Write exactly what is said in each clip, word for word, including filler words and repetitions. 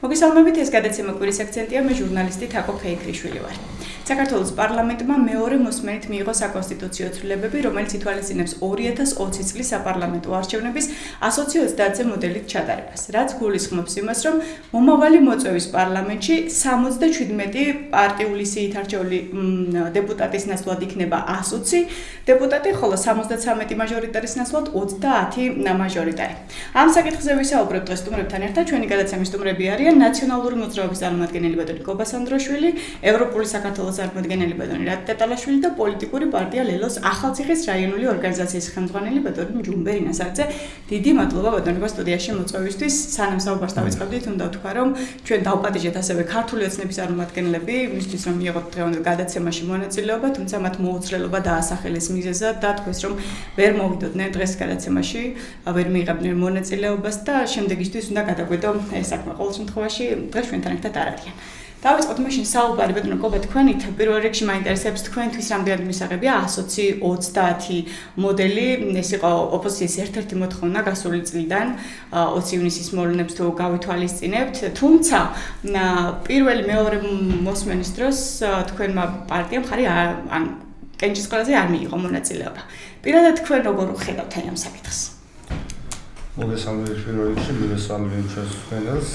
მოგესალმებით, ეს გადაცემა კვირის აქცენტია, მე ჟურნალისტი თაკო ფეიქრიშვილი ვარ. საქართველოს პარლამენტმა მეორე მოსმენით მიიღო საკონსტიტუციო ცვლილებები, რომელიც ითვალისწინებს ორი ათას ოცი წლის საპარლამენტო არჩევნების ასოცი ოცდაათზე მოდელით ჩატარებას, რაც გულისხმობს იმას, რომ მომავალი მოწვევის პარლამენტში სამოცდაჩვიდმეტი პარტიული სიით არჩეული დეპუტატის ნაცვლად იქნება ასი ოცი დეპუტატი, ხოლო სამოცდათვრამეტი მაჟორიტარის ნაცვლად ოცდაათი მაჟორიტარი. ამ საკითხზე ვისაუბრებთ დღეს სტუმრებთან ერთად, ჩვენი გადაცემის სტუმრები არიან ნაციონალური მოძრაობის წარმომადგენელი ბატონი გოგას ანდროშვილი, ევროპული საქართველოს წარმომადგენელი ბატონი რატ ტეტალაშვილი და პოლიტიკური პარტია ლელოს ახალციხის რაიონული ორგანიზაციის ხელმძღვანელი ბატონი ჯუმბერი ნასარძე. დიდი მადლობა ბატონებო სტუდიაში მოწვევისთვის. სანამ საუბარს დავიწყებდით, უნდა ვთქვა, რომ ჩვენ დავპატიჟეთ ასევე ქართული ოცნების წარმომადგენლები, იმისთვის რომ მიიღოთ დღევანდელ გადაცემაში მონაწილეობა, თუმცა მათ მოუცლელობა დაასახელეს მიზეზად და თქვეს, რომ ვერ მოვიდოდნენ დღეს გადაცემაში, ვერ მიიღებდნენ მონაწილეობას და შემდეგისთვის უნდა გადაგვედო ეს საქმე. ყოველ შემთხვევაში დღეს ჩვენთან ერთად არ არიან. დავიწყოთ მაშინ საუბარი ბატონო გოგა თქვენით, პირველ რიგში მაინტერესებს თქვენთვის რამდენად მისაღებია ასი ოცი ოცდაათი მოდელი, ეს იყო ოპოზიციის ერთ-ერთი მოთხოვნა გასული წლიდან, ოცი ივნისის მოვლენებს თუ გავითვალისწინებთ, თუმცა პირველი მეორე მოსმენის დროს თქვენმა პარტიამ ხარი ან კენჭისყრაზე არ მიიღო მონაწილეობა. პირადად თქვენ როგორ ხედავთ ამ საკითხს? მოგესალმებით პირველ რიგში, მოგესალმებით ჩვენს ხელს.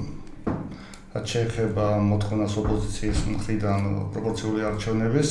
რაც შეეხება მოთხოვნას ოპოზიციის მხრიდან პროპორციული არჩევნების,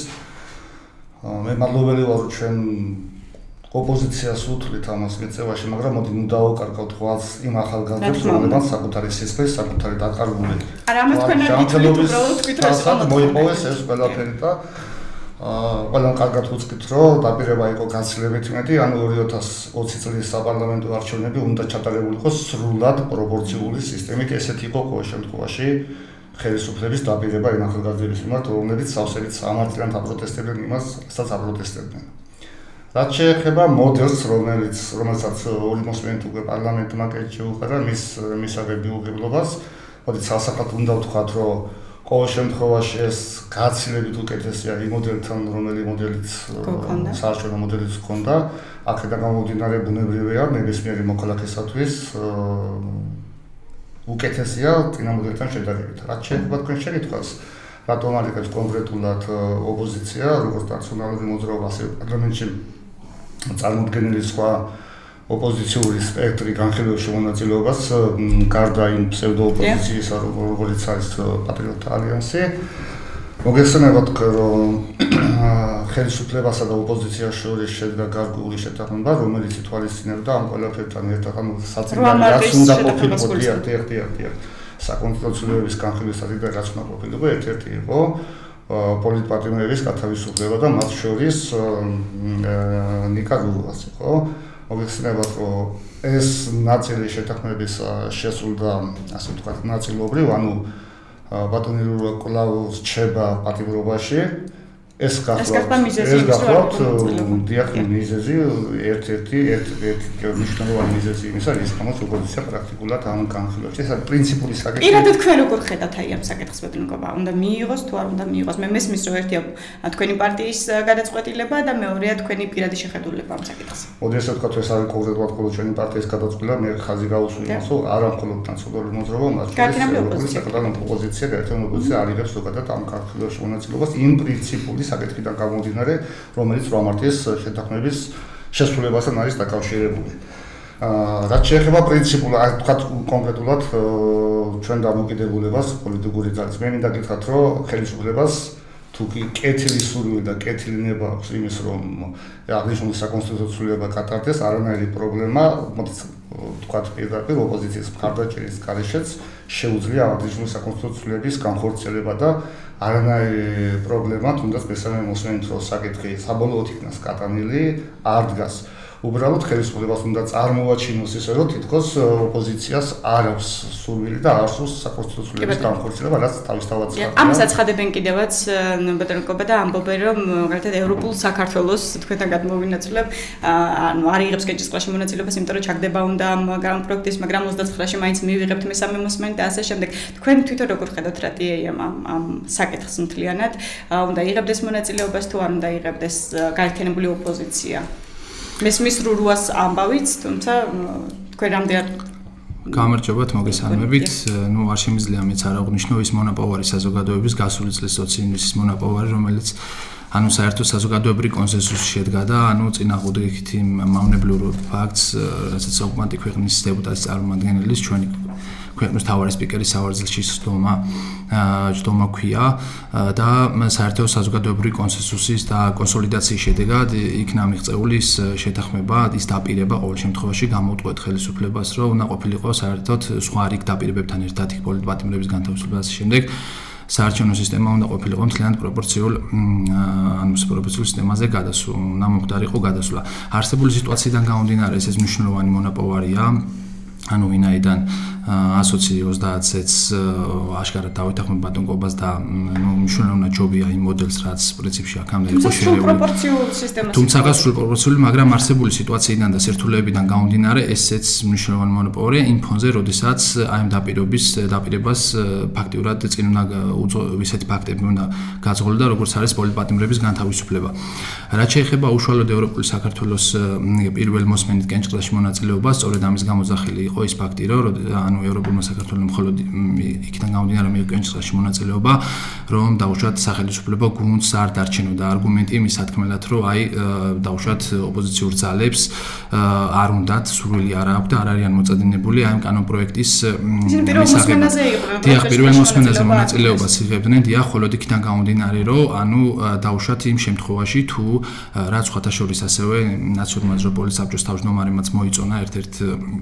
მე მადლობელი ვარ ჩვენ ოპოზიციას უთვლით ამას მიწევაში, მაგრამ მოდი ნუ დავუკარგავთ ღვაწს იმ ახალგაზრდებს, რომლებმაც საკუთარი სისხლის, საკუთარი დაკარგული. არა, ამას თქვენ არ გითხრით, უბრალოდ თქვით, რომ ეს მოიპოვეს ეს ყველაფერი და ყველამ კარგად უწკით, რომ დაპირება იყო გაცილებით მეტი, ანუ ორი ათას ოცი წლის საპარლამენტო არჩევნები უნდა ჩატარებული იყოს სრულად პროპორციული სისტემით, ესეთი იყო ყოველ შემთხვევაში ხელისუფლების დაპირება იმ ახალგაზრდების მიმართ, რომლებიც სავსებით სამართლიანად აპროტესტებდნენ იმას, რასაც აპროტესტებდნენ. რაც შეეხება მოდელს, რომელიც რომელსაც ორი მოსმენით უკვე პარლამენტმა კეთილ შეუყარა მის მისაღები უღებლობას, მოდით სასახად უნდა ვთქვათ, რომ ყოველ შემთხვევაში ეს გაცილებით უკეთესია იმ მოდელთან, რომელი მოდელიც საარჩევნო მოდელიც ჰქონდა, აქედან გამომდინარე ბუნებრივია ნებისმიერი მოქალაქისათვის უკეთესია წინა მოდელთან შედარებით. რაც შეეხება თქვენ შეკითხვას, რატომ არ იღებს კონკრეტულად ოპოზიცია, როგორც ნაციონალური მოძრაობა, ასევე პარლამენტში წარმოდგენილი სხვა ოპოზიციური სპექტრი განხილვებში მონაწილეობას, გარდა იმ ფსევდოოპოზიციისა, როგორც არის პატრიოტთა ალიანსი. მოგეხსენებათ, რომ ხელისუფლებასა და ოპოზიციას შორის შედგა გარკვეული შეთანხმება, რომელიც ითვალისწინებდა ამ ყველაფერთან ერთად, ანუ საწინააღმდეგო რაც უნდა ყოფილიყო, დიახ, დიახ, დიახ, საკონსტიტუციების განხილვისას და რაც უნდა ყოფილიყო, ერთ-ერთი იყო პოლიტპატიმრების გათავისუფლება და მათ შორის ნიკა გურუას იყო. მოგეხსენებათ, რომ ეს ნაწილი შეთანხმების შესრულდა, ასე ვთქვათ, ნაწილობრივ, ანუ ბატონი რუა კვლავ რჩება პატიმრობაში. ეს გახლავთ, ეს გახლავთ, დიახ, მიზეზი, ერთ-ერთი, ერთ-ერთი მნიშვნელოვანი მიზეზი იმისა, რის გამოც ოპოზიცია პრაქტიკულად ამ განხილვებში, ეს არის პრინციპული საკითხი. პირადად თქვენ როგორ ხედავთ აი ამ საკითხს ბატონო გოგა? უნდა მიიღოს თუ არ უნდა მიიღოს? მე მესმის, რომ ერთია თქვენი პარტიის გადაწყვეტილება და მეორეა თქვენი პირადი შეხედულება ამ საკითხს. მოდი ესე ვთქვათ, ეს არის კონკრეტულად მხოლოდ ჩვენი პარტიის გადაწყვეტილება, მე ხაზი გავუსვი იმას, რომ არა მხოლოდ ნაციონალური მოძრაობა, მათ შორის საკუთარი ოპოზიცია, ერთიანი ოპოზიცია არ იღებს ზოგადად ამ განხილვაში მონაწილეობას იმ პრინციპული საკითხიდან გამომდინარე, რომელიც რამარტის შეთანხმების შესრულებასთან არის დაკავშირებული. რაც შეეხება პრინციპულ, აი ვთქვათ კონკრეტულად ჩვენ დამოკიდებულებას პოლიტიკური ძალის. მე მინდა გითხრათ, რომ ხელისუფლებას თუ კი კეთილი სურვილი და კეთილი ნება აქვს იმის, რომ აღნიშნული საკონსტიტუციო ცვლილება გატარდეს, არანაირი პრობლემა, მოდით ვთქვათ პირდაპირ ოპოზიციის მხარდაჭერის გარეშეც შეუძლია აღნიშნული საკონსტიტუციო ცვლილების განხორციელება და არანაირი პრობლემა, თუნდაც მესამე მოსმენით რომ საკითხი საბოლოოდ იქნას გატანილი, არ დგას. უბრალოდ ხელისუფლებას უნდა წარმოვაჩინოს ისე, რომ თითქოს ოპოზიციას არ აქვს სურვილი და არ სურს საკონსტიტუციო ცვლილების განხორციელება, რაც თავისთავად ხდება. ამას აცხადებენ კიდევაც ბატონო გოგა და ამბობენ, რომ მაგალითად ევროპულ საქართველოს თქვენთან გადმოვინაცვლებ, ანუ არ იღებს კენჭისყრაში მონაწილეობას, იმიტომ რომ ჩაგდება უნდა ამ პროექტის, მაგრამ ოცდაცხრაში მაინც მივიღებთ მესამე მოსმენით და ასე შემდეგ. თქვენ თვითონ როგორ ხედავთ რატია ამ ამ საკითხს მთლიანად? უნდა იღებდეს მონაწილეობას თუ არ უნდა იღებდეს გაერთიანებული ოპოზიცია? მესმის რუას ამბავიც, თუმცა თქვენ რამდენად გამარჯობათ, მოგესალმებით. ნუ არ შემიძლია მეც არ აღვნიშნო ის მონაპოვარი საზოგადოების გასული წლის სოციინვესტის მონაპოვარი, რომელიც ანუ საერთო საზოგადოებრივი კონსენსუსი შედგა და ანუ წინააღმდეგ იმ მავნებლურ ფაქტს, რასაც ოკუპანტი ქვეყნის დეპუტატის წარმომადგენლის ჩვენი ქვეყნის მთავარი სპიკერის სავარძელში სდომა ჯდომა ქვია და საერთო საზოგადოებრივი კონსენსუსის და კონსოლიდაციის შედეგად იქნა მიღწეული ის შეთანხმება, ის დაპირება ყოველ შემთხვევაში გამოუწყვეტ ხელისუფლებას, რომ უნდა ყოფილიყო საერთოდ სხვა რიგ დაპირებებთან ერთად იქ პოლიტპატიმრების განთავისუფლების შემდეგ საარჩევნო სისტემა უნდა ყოფილიყო მთლიანად პროპორციულ ანუ პროპორციულ სისტემაზე გადასულ, უნდა მომხდარიყო გადასვლა. არსებული სიტუაციიდან გამომდინარე, ეს მნიშვნელოვანი მონაპოვარია, ანუ ვინაიდან ასოცი ოცდაათს აშკარად დავითანხმება ბატონობას და ნუ მნიშვნელოვანი ჯობია იმ მოდელს, რაც პრინციპში აქამდე იყო შეიძლება პროპორციულ სისტემას. თუმცა სრულ პროპორციული, მაგრამ არსებული სიტუაციიდან და სირთულეებიდან გამომდინარე, ესეც მნიშვნელოვანი მონოპოლია იმ ფონზე, როდესაც აი ამ დაპირების დაპირებას ფაქტიურად წინ უნდა უწოდოს ისეთი ფაქტები უნდა გაძღოლო, როგორც არის პოლიტპატიმრების განთავისუფლება. რაც შეეხება უშუალოდ ევროპული საქართველოს პირველ მოსმენით კენჭკლაში მონაწილეობას, სწორედ ამის გამოძახილი იყო ის ფაქტი, რომ ანუ ევროპულმა საქართველოს მხოლოდ იქიდან გამომდინარე მიკენჭკლაში მონაწილეობა, რომ დაუშვათ სახელმწიფო გუნდს არ დარჩენოდა არგუმენტი იმის სათქმელად, რომ აი დაუშვათ ოპოზიციურ ძალებს არ უნდათ სურვილი არ აქვს და არ არიან მოწადინებული აი ამ კანონ პროექტის მოსმენაზე იყვნენ. დიახ, პირველ მოსმენაზე მონაწილეობას იღებდნენ, დიახ, ხოლოდ იქიდან გამომდინარე, რომ ანუ დაუშვათ იმ შემთხვევაში თუ რაც სხვათა შორის ასევე ნაციონალური მეტროპოლის საბჭოს თავმჯდომარემაც მოიწონა ერთ-ერთ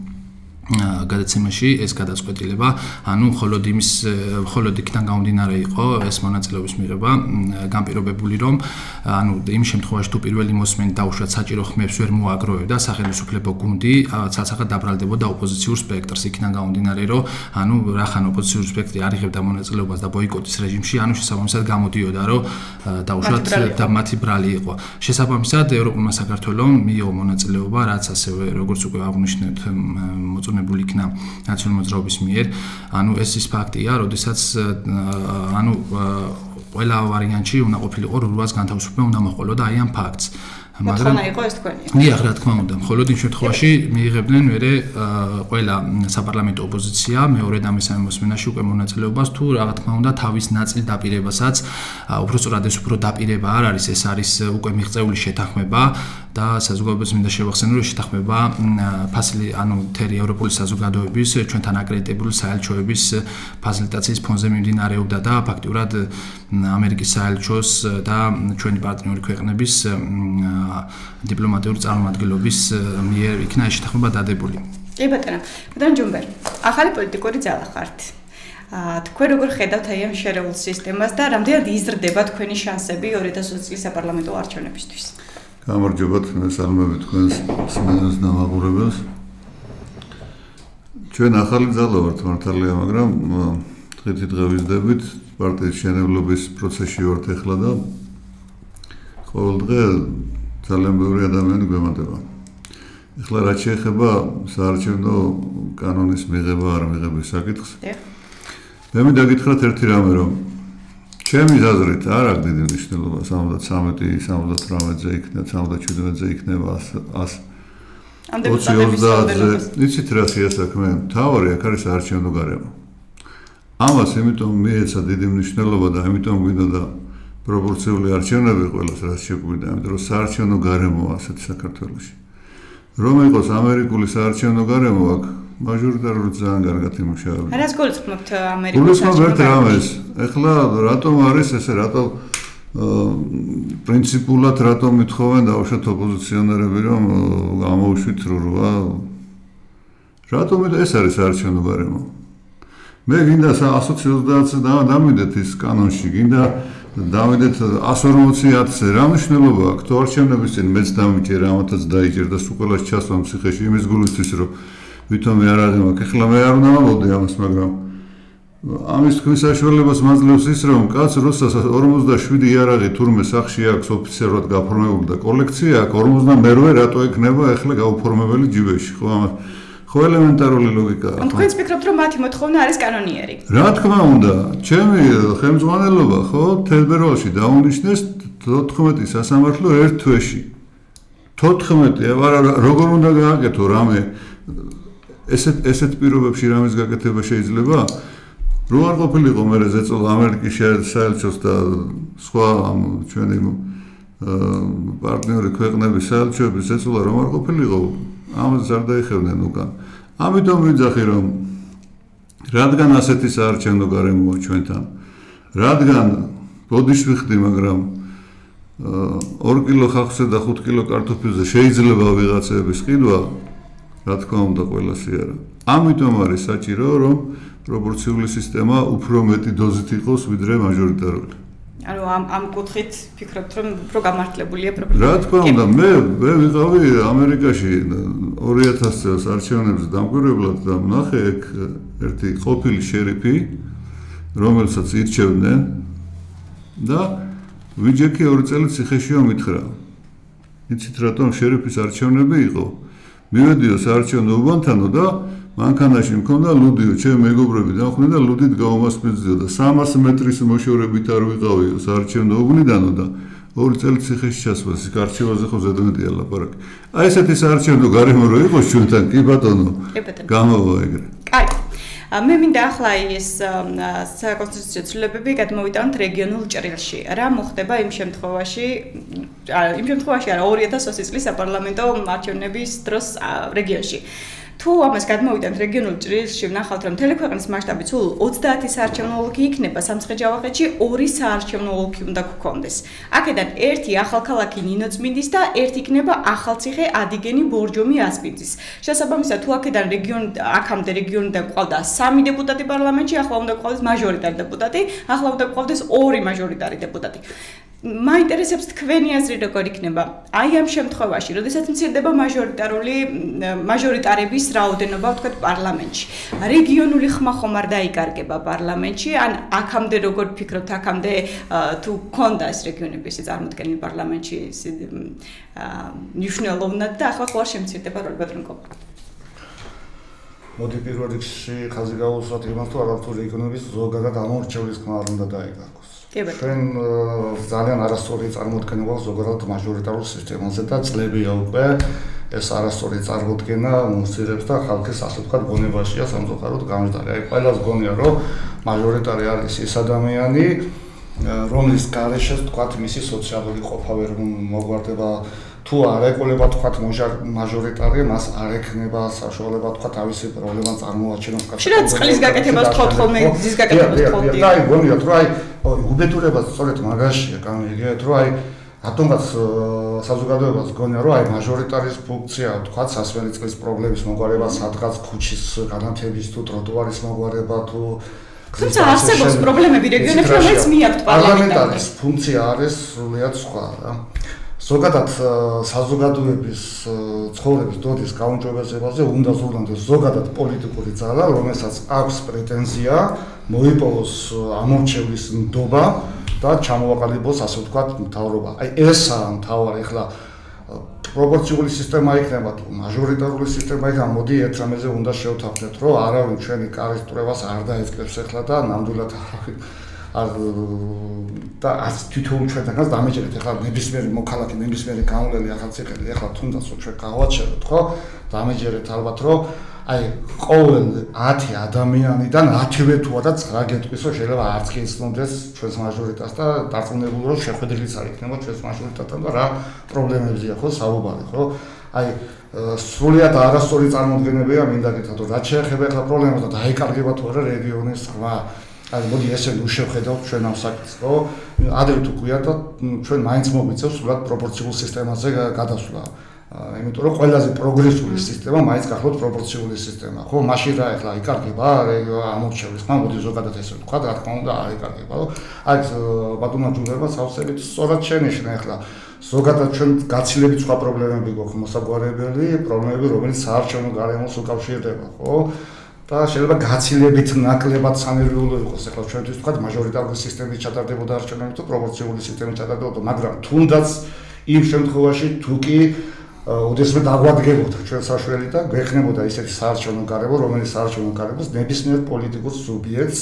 გადაცემაში ეს გადაწყვეტილება, ანუ მხოლოდ იმის მხოლოდ იქიდან გამომდინარე იყო ეს მონაწილეობის მიღება განპირობებული, რომ ანუ იმ შემთხვევაში თუ პირველი მოსმენი დაუშვათ საჭირო ხმებს ვერ მოაგროვებდა სახელმწიფო გუნდი, ცალსახად დაბრალდებოდა ოპოზიციურ სპექტრს. იქიდან გამომდინარე, რომ ანუ რახან ოპოზიციურ სპექტრი არ იღებდა მონაწილეობას და ბოიკოტის რეჟიმში, ანუ შესაბამისად გამოდიოდა, რომ დაუშვათ და მათი ბრალი იყო. შესაბამისად ევროპულმა საქართველოს მიიღო მონაწილეობა, რაც ასევე როგორც უკვე აღვნიშნეთ მოწ იქნა ნაციონალური მოძრაობის მიერ, ანუ ეს ის ფაქტია, როდესაც ანუ ყველა ვარიანტში უნდა ყოფილიყო რუას განთავისუფლება უნდა მოყოლოდა აი ამ ფაქტს. მაგრამ იყო ეს თქვენი. დიახ, რა თქმა უნდა, მხოლოდ იმ შემთხვევაში მიიღებდნენ მერე ყველა საპარლამენტო ოპოზიცია მეორე და მესამე მოსმენაში უკვე მონაწილეობას თუ რა თქმა უნდა თავის ნაწილ დაპირებასაც, უფრო სწორად ეს უფრო დაპირება არ არის, ეს არის უკვე მიღწეული შეთანხმება და საზოგადოებას მინდა შევახსენო, რომ შეთანხმება ფასილი ანუ თერი ევროპული საზოგადოების ჩვენთან აკრედიტებული საელჩოების ფასილიტაციის ფონზე მიმდინარეობდა და ფაქტიურად ამერიკის საელჩოს და ჩვენი პარტნიორი ქვეყნების დიპლომატიური წარმომადგენლობის მიერ იქნა ეს შეთანხმება დადებული. კი ბატონო, ბატონ ჯუმბერ, ახალი პოლიტიკური ძალა ხართ. თქვენ როგორ ხედავთ აი ამ შერეულ სისტემას და რამდენად იზრდება თქვენი შანსები ორი ათას ოცი წლის საპარლამენტო არჩევნებისთვის? გამარჯობათ, მესალმები თქვენს სმენელს და მაყურებელს. ჩვენ ახალი ძალა ვართ მართალია, მაგრამ დღითი დღე ვიზრდებით პარტიის შენებლობის პროცესში ვართ ახლა და ყოველ დღე ძალიან ბევრი ადამიანი გვემატება. ახლა რაც შეეხება საარჩევნო კანონის მიღება არ მიღების საკითხს. მე მინდა გითხრათ ერთი რამე, რომ ჩემი აზრით არ აქვს დიდი მნიშვნელობა სამოცდათრამეტი, სამოცდათვრამეტზე იქნება, სამოცდაშვიდმეტზე იქნება ას ოცი ოცდაათზე. იცით რა შეასაქმე? მთავარი აქ არის საარჩევნო გარემო. ამას იმიტომ მიეცა დიდი მნიშვნელობა და ამიტომ გვინდოდა პროპორციული არჩევნები ყველას რაც შეგვიდა, იმიტომ რომ საარჩევნო გარემოა ასეთი საქართველოში. რომ იყოს ამერიკული საარჩევნო გარემო აქ მაჟორიტარულად ძალიან კარგად იმუშავებს. რას გულისხმობთ ამერიკულ საარჩევნო გარემოში? ეხლა რატომ არის ესე, რატომ პრინციპულად რატომ მithხოვენ დაუშვათ ოპოზიციონერები რომ გამოუშვით რვა? რატომ ეს არის საარჩევნო გარემო? მე გინდა ათს ოცდაათზე დამიდეთ ის კანონში, გინდა დავიდეთ ათს ორმოცი-ათზე, რა მნიშვნელობა აქვს? თუ არჩევნების წინ მეც დამიჭერა, ამათაც დაიჭერდა, სულ ყველას ჩასვამ ციხეში იმის გულისთვის, რომ ვითომ მე არ აღიმაქ. ეხლა მე არ უნდა მოვდე ამას, მაგრამ ამის თქვის საშუალებას მაძლევს ის, რომ კაც როდესაც ორმოცდაშვიდი იარაღი თურმე სახში აქვს ოფიციალურად გაფორმებული და კოლექცია აქვს, ორმოცდამერვე რატო ექნება ახლა გაუფორმებელი ჯიბეში, ხო ამას? ხო ელემენტარული ლოგიკაა. ან თქვენც ფიქრობთ, რომ მათი მოთხოვნა არის კანონიერი? რა თქმა უნდა, ჩემი ხელმძღვანელობა ხო თებერვალში დაუნიშნეს თოთხმეტი სასამართლო ერთ თვეში. თოთხმეტი, არა, როგორ უნდა გააკეთო რამე ესეთ ესეთ პირობებში რამის გაკეთება შეიძლება? რო არ ყოფილიყო მე ზეწოლა ამერიკის საელჩოს და სხვა ჩვენი პარტნიორი ქვეყნების საელჩოების ზეწოლა რომ არ ყოფილიყო, ამას არ დაიხევდნენ უკან. ამიტომ ვიძახი რომ რადგან ასეთი საარჩევნო გარემოა ჩვენთან, რადგან ბოდიშ ვიხდი, მაგრამ ორ კილო ხავსზე და ხუთ კილო კარტოფილზე შეიძლება ვიღაცების ყიდვა, რა თქმა უნდა ყველასი არა. ამიტომ არის საჭირო რომ პროპორციული სისტემა უფრო მეტი დოზით იყოს ვიდრე მაჟორიტარული. ანუ ამ ამ კუთხით ფიქრობთ რომ უფრო გამართლებულია პრობლემა. რა თქმა უნდა, მე მე ვიყავი ამერიკაში ორი ათას წელს არჩევნებზე დამკვირვებლად და ვნახე ეგ ერთი ყოფილი შერიფი, რომელსაც ირჩევდნენ და ვიჯექი ორი წელი ციხეშიო მითხრა. იცით რატომ შერიფის არჩევნები იყო? მივედიო საარჩევნო უბანთანო და მანქანაში მქონდა ლუდიო, ჩემი მეგობრები დამხვდნენ და ლუდით გავმასპინძლიო და სამას მეტრის მოშორებით არ ვიყავიო საარჩევნო უბნიდანო და ორი წელი ციხეში ჩასვას, იქ არჩევაზე ხო ზედმეტია ლაპარაკი. აი ესეთი საარჩევნო გარემო რო იყოს ჩვენთან, კი ბატონო. გამოვა ეგრე. კაი. მე მინდა ახლა ეს საკონსტიტუციო ცვლილებები გადმოვიტანოთ რეგიონულ ჭრილში. რა მოხდება იმ შემთხვევაში, იმ შემთხვევაში არა ორი ათას ოცი წლის საპარლამენტო არჩევნების დროს რეგიონში. თუ ამას გადმოვიტანთ რეგიონულ ჭრილში, ვნახავთ რომ მთელი ქვეყნის მასშტაბით სულ ოცდაათი საარჩევნო ოლქი იქნება, სამცხე-ჯავახეთში ორი საარჩევნო ოლქი უნდა გქონდეს. აქედან ერთი ახალქალაქი ნინოწმინდის და ერთი იქნება ახალციხე, ადიგენი, ბორჯომი, ასპინძის. შესაბამისად, თუ აქედან რეგიონ აქამდე რეგიონიდან ყავდა სამი დეპუტატი პარლამენტში, ახლა უნდა ყავდეს მაჟორიტარი დეპუტატი, ახლა უნდა ყავდეს ორი მაჟორიტარი დეპუტატი. მაინტერესებს თქვენი აზრი როგორ იქნება? აი ამ შემთხვევაში, როდესაც მცირდება მაჟორიტარული მაჟორიტარების რაოდენობა ვთქვათ პარლამენტში. რეგიონული ხმა ხომ არ დაიკარგება პარლამენტში? ან აქამდე როგორ ფიქრობთ, აქამდე თუ ქონდა ეს რეგიონების წარმოდგენილი პარლამენტში მნიშვნელოვნად და ახლა ხო არ შემცირდება როლი ბატონო? მოდი პირველ რიგში ხაზი გავუსვათ იმას, თუ არათუ რეგიონების ზოგადად ამორჩევლის ხმა არ უნდა დაიკარგოს. ჩვენ ძალიან არასწორი წარმოდგენა გვაქვს ზოგადად მაჟორიტარულ სისტემაზე და წლებია უკვე ეს არასწორი წარმოდგენა მოსწირებს და ხალხის ასე ვთქვათ გონებაშია სამწუხაროდ გამჟდარი. აი ყველას გონია რომ მაჟორიტარი არის ის ადამიანი, რომლის გარეშე ვთქვათ მისი სოციალური ყოფა ვერ მოგვარდება. თუ არ ეყოლება თქვათ მაჟორიტარი, მას არ ექნება საშუალება თქვათ თავისი პრობლემა წარმოაჩენოს. შეიძლება წყლის გაკეთებას თქვათ ხოლმე, ძის გაკეთებას თქვათ. და აი გონიათ რომ აი უბედურებას სწორედ მაგაშია გამიგეთ რომ აი რატომღაც საზოგადოებას გონია რომ აი მაჟორიტარის ფუნქცია თქვათ სასვენი წყლის პრობლემის მოგვარება, სადღაც ქუჩის განათების თუ ტროტუარის მოგვარება თუ თუმცა არსებობს პრობლემები რეგიონებში, რომელიც მიაქვთ პარლამენტარის ფუნქცია არის სრულიად სხვა რა. ზოგადად საზოგადოების ცხოვრების დოდის გაუმჯობესებაზე უნდა ზრუნავდეს ზოგადად პოლიტიკური ძალა, რომელსაც აქვს პრეტენზია მოიპოვოს ამორჩევლის ნდობა და ჩამოაყალიბოს ასე ვთქვათ მთავრობა. აი ესაა მთავარი. ახლა პროპორციული სისტემა იქნება თუ მაჟორიტარული სისტემა იქნება, მოდი ერთ რამეზე უნდა შევთანხმდეთ, რომ არავინ ჩვენი კარის წვრებას არ დაეწყებს ახლა და ნამდვილად არ და ას თვითონ ჩვენთანაც დამეჯერეთ. ახლა ნებისმიერი მოქალაქე, ნებისმიერი გამოვლელი ახალციხელი, ახლა თუნდაც ჩვენ გავაჩეროთ, ხო? დამეჯერეთ ალბათ, რომ აი ყოველ ათი ადამიანიდან ათივე თუ არა ცხრა გეტყვისო, შეიძლება არც კი იცნობდეს ჩვენს მაჟორიტარს და დარწმუნებული რომ შეხვედრილიც არ იქნება ჩვენს მაჟორიტართან და რა პრობლემებზია ხო საუბარი, ხო? აი სრულიად არასწორი წარმოდგენებია მინდა გითხრათ, რომ რაც შეეხება ახლა პრობლემას და დაიკარგება თუ არა რეგიონის ხმა. აი მოდი ესე ნუ შევხედავთ ჩვენ ამ საკითხს, რომ ადრე თუ გვია და ჩვენ მაინც მოგვიწევს სულად პროპორციულ სისტემაზე გადასვლა. იმიტომ რომ ყველაზე პროგრესული სისტემა მაინც გახლავთ პროპორციული სისტემა. ხო, მაშინ რა ახლა იკარგება ამორჩევლის ხმა, მოდი ზოგადად ესე ვთქვა, რა თქმა უნდა არ იკარგება, რომ აი ბატონო ჯუნდება სავსებით სწორად შენიშნა ახლა ზოგადად ჩვენ გაცილებით სხვა პრობლემები გვაქვს მოსაგვარებელი, პრობლემები, რომელიც საარჩევნო გარემოს უკავშირდება, ხო? და შეიძლება გაცილებით ნაკლებად სანერვიულო იყოს ახლა ჩვენთვის ვთქვათ მაჟორიტარული სისტემის ჩატარდებოდა არჩევნები თუ პროპორციული სისტემის ჩატარდებოდა, მაგრამ თუნდაც იმ შემთხვევაში თუ კი ოდესმე დაგვადგებოდა ჩვენ საშველი და გვექნებოდა ისეთი საარჩევნო გარემო, რომელიც საარჩევნო გარემოს ნებისმიერ პოლიტიკურ სუბიექტს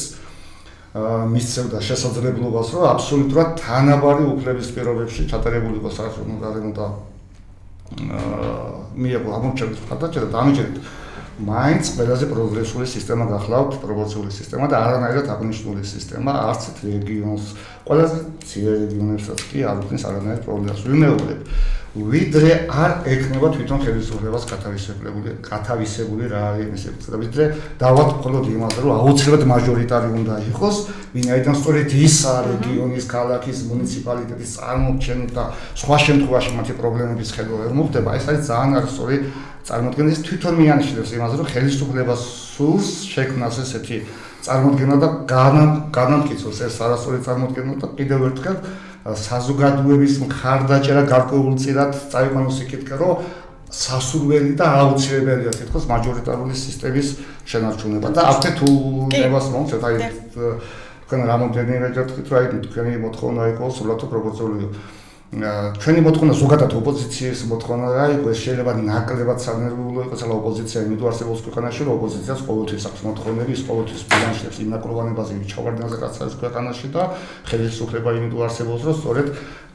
მისცემდა შესაძლებლობას, რომ აბსოლუტურად თანაბარი უფლების პირობებში ჩატარებული იყოს საარჩევნო გარემო და მიიღო ამორჩევლის მხარდაჭერა და ამჯერად მაინც ყველაზე პროგრესული სისტემა გახლავთ, პროპორციული სისტემა და არანაირად აღნიშნული სისტემა, არც რეგიონს, ყველაზე მცირე რეგიონებსაც კი არ უქმნის არანაირ პრობლემას. ვიმეორებ, ვიდრე არ ექნება თვითონ ხელისუფლებას გათავისებული, გათავისებული რა არის ეს ეფექტი. ვიდრე დავათ მხოლოდ იმაზე, რომ აუცილებლად მაჟორიტარი უნდა იყოს, ვინაიდან სწორედ ისა რეგიონის, ქალაქის, მუნიციპალიტეტის წარმოჩენა და სხვა შემთხვევაში მათი პრობლემების ხედვა ვერ მოხდება. ეს არის ძალიან არასწორი წარმოდგენა. ეს თვითონ მიანიშნებს იმაზე, რომ ხელისუფლებას სურს შექმნას ესეთი წარმოდგენა და განამტკიცოს ეს არასწორი წარმოდგენა და კიდევ ერთხელ საზოგადოების მხარდაჭერა გარკვეულწილად წაიყვანოს იქით, რომ სასურველი და აუცილებელია თითქოს მაჟორიტარული სისტემის შენარჩუნება და აქ თუ ნებას მომწევთ, აი თქვენ რამოდენიერად თქვით, რომ აი თქვენი მოთხოვნა იყო სრულად პროპორციული. ჩვენი მოთხოვნა ზოგადად ოპოზიციის მოთხოვნა რა იყო, ეს შეიძლება ნაკლებად სანერვიულო იყოს, αλλά ოპოზიცია იმიტომ არსებობს ქვეყანაში, რომ ოპოზიციას ყოველთვის აქვს მოთხოვნები, ის ყოველთვის ბილანსებს იმ ნაკლებობაზე ჩავარდნაზე რაც არის ქვეყანაში და ხელისუფლება იმიტომ არსებობს, რომ სწორედ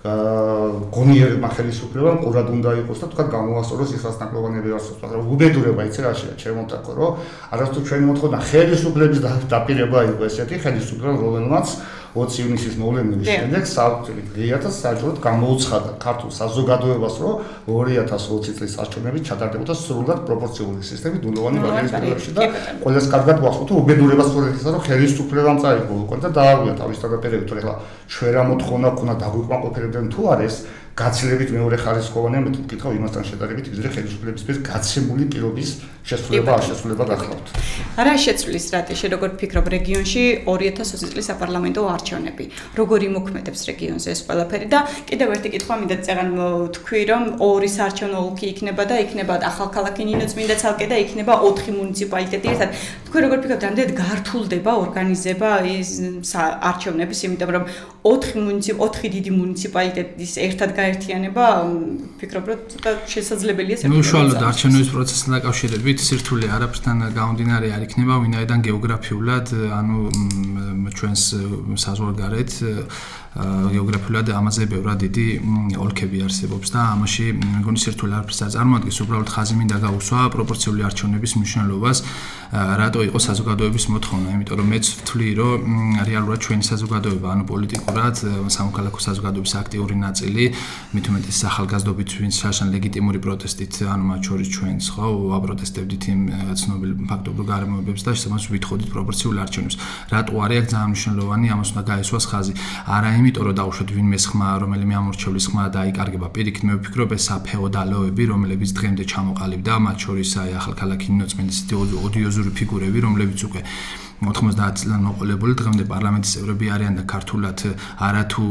გონიერებმა ხელისუფლებამ ყურად უნდა იყოს და თქვა გამოასწოროს ის რაც ნაკლებობები არსებობს, მაგრამ უბედურება იცი რაშია, ჩემოთაკო, რომ არასდროს ჩვენი მოთხოვნა ხელისუფლების დაპირება იყო ესეთი ხელისუფლება, რომელმაც ოცი ივნისის მოვლენების შემდეგ საოცრად ღია და საჯაროდ გამოუცხადა ქართულ საზოგადოებას, რომ ორი ათას ოცი წლის არჩევნები ჩატარდებოდა სრულად პროპორციული სისტემით ნულოვანი ბაზრის პირობებში და ყველას კარგად გვახსოვთ, რომ უბედურება სწორედ ისა, რომ ხელისუფლებამ წაიღო უკვე და დააღვია თავის დაპირებებით, რომ ეხლა ჩვენ რა მოთხოვნა გქონდა დაგვიკმაყოფილებდნენ თუ არის გაცილებით მეორე ხარისხოვანია მეთოდ კითხავ იმასთან შედარებით, ვიდრე ხელისუფლების მიერ გაცემული პირობის შესრულება არ შესრულება გახლავთ. რა შეცვლის სტრატეგია, როგორ ფიქრობ რეგიონში ორი ათას ოცი წლის საპარლამენტო არჩევნები, როგორ იმოქმედებს რეგიონზე ეს ყველაფერი და კიდევ ერთი კითხვა მინდა წეგან თქვი, რომ ორი საარჩევნო ოლქი იქნება და იქნება ახალქალაქი ნინოწმინდა ცალკე და იქნება ოთხი მუნიციპალიტეტი ერთად. თქვენ როგორ ფიქრობთ, რამდენად გართულდება ორგანიზება ის არჩევნების, იმიტომ რომ ოთხი მუნიციპ ოთხი დიდი მუნიციპალიტეტის ერთად გაერთიანება ფიქრობ, რომ შესაძლებელია ეს. უშუალოდ არჩევნების პროცესთან დაკავშირებით სირთულე არაფრთან გამომდინარე არ იქნება, ვინაიდან გეოგრაფიულად, ანუ ჩვენს საზღვარგარეთ გეოგრაფიულად ამაზე ბევრად დიდი ოლქები არსებობს და ამაში მეგონი სირთულე არაფერს არ წარმოადგენს, უბრალოდ ხაზი მინდა გაუსვა პროპორციული არჩევნების მნიშვნელობას, რატო იყო საზოგადოების მოთხოვნა, იმიტომ რომ მეც ვთვლი, რომ რეალურად ჩვენი საზოგადოება, ანუ პოლიტიკურად სამოქალაქო საზოგადოების აქტიური ნაწილი, მით უმეტეს ახალგაზრდობით, ვინც შაშან ლეგიტიმური პროტესტით, ანუ მათ შორის ჩვენც, ხო, ვაპროტესტებდით იმ ცნობილ ფაქტობრივ გარემოებებს და შესაბამისად ვითხოვდით პროპორციულ არჩევნებს. რატო არის აქ ძალიან მნიშვნელოვანი, ამას უნდა გაესვას ხაზი. არა იმიტომ რომ დავუშვათ ვინმე ხმა, რომელიმე ამორჩევლის ხმა დაიკარგება. პირიქით მე ვფიქრობ ეს საფეოდალოები, რომლებიც დღემდე ჩამოყალიბდა, მათ შორის აი ახალქალაქი ნინოწმინდის ოდიოზური ფიგურები, რომლებიც უკვე ოთხმოცდაათ წლიდან მოყოლებული დღემდე პარლამენტის წევრები არიან და ქართულად არათუ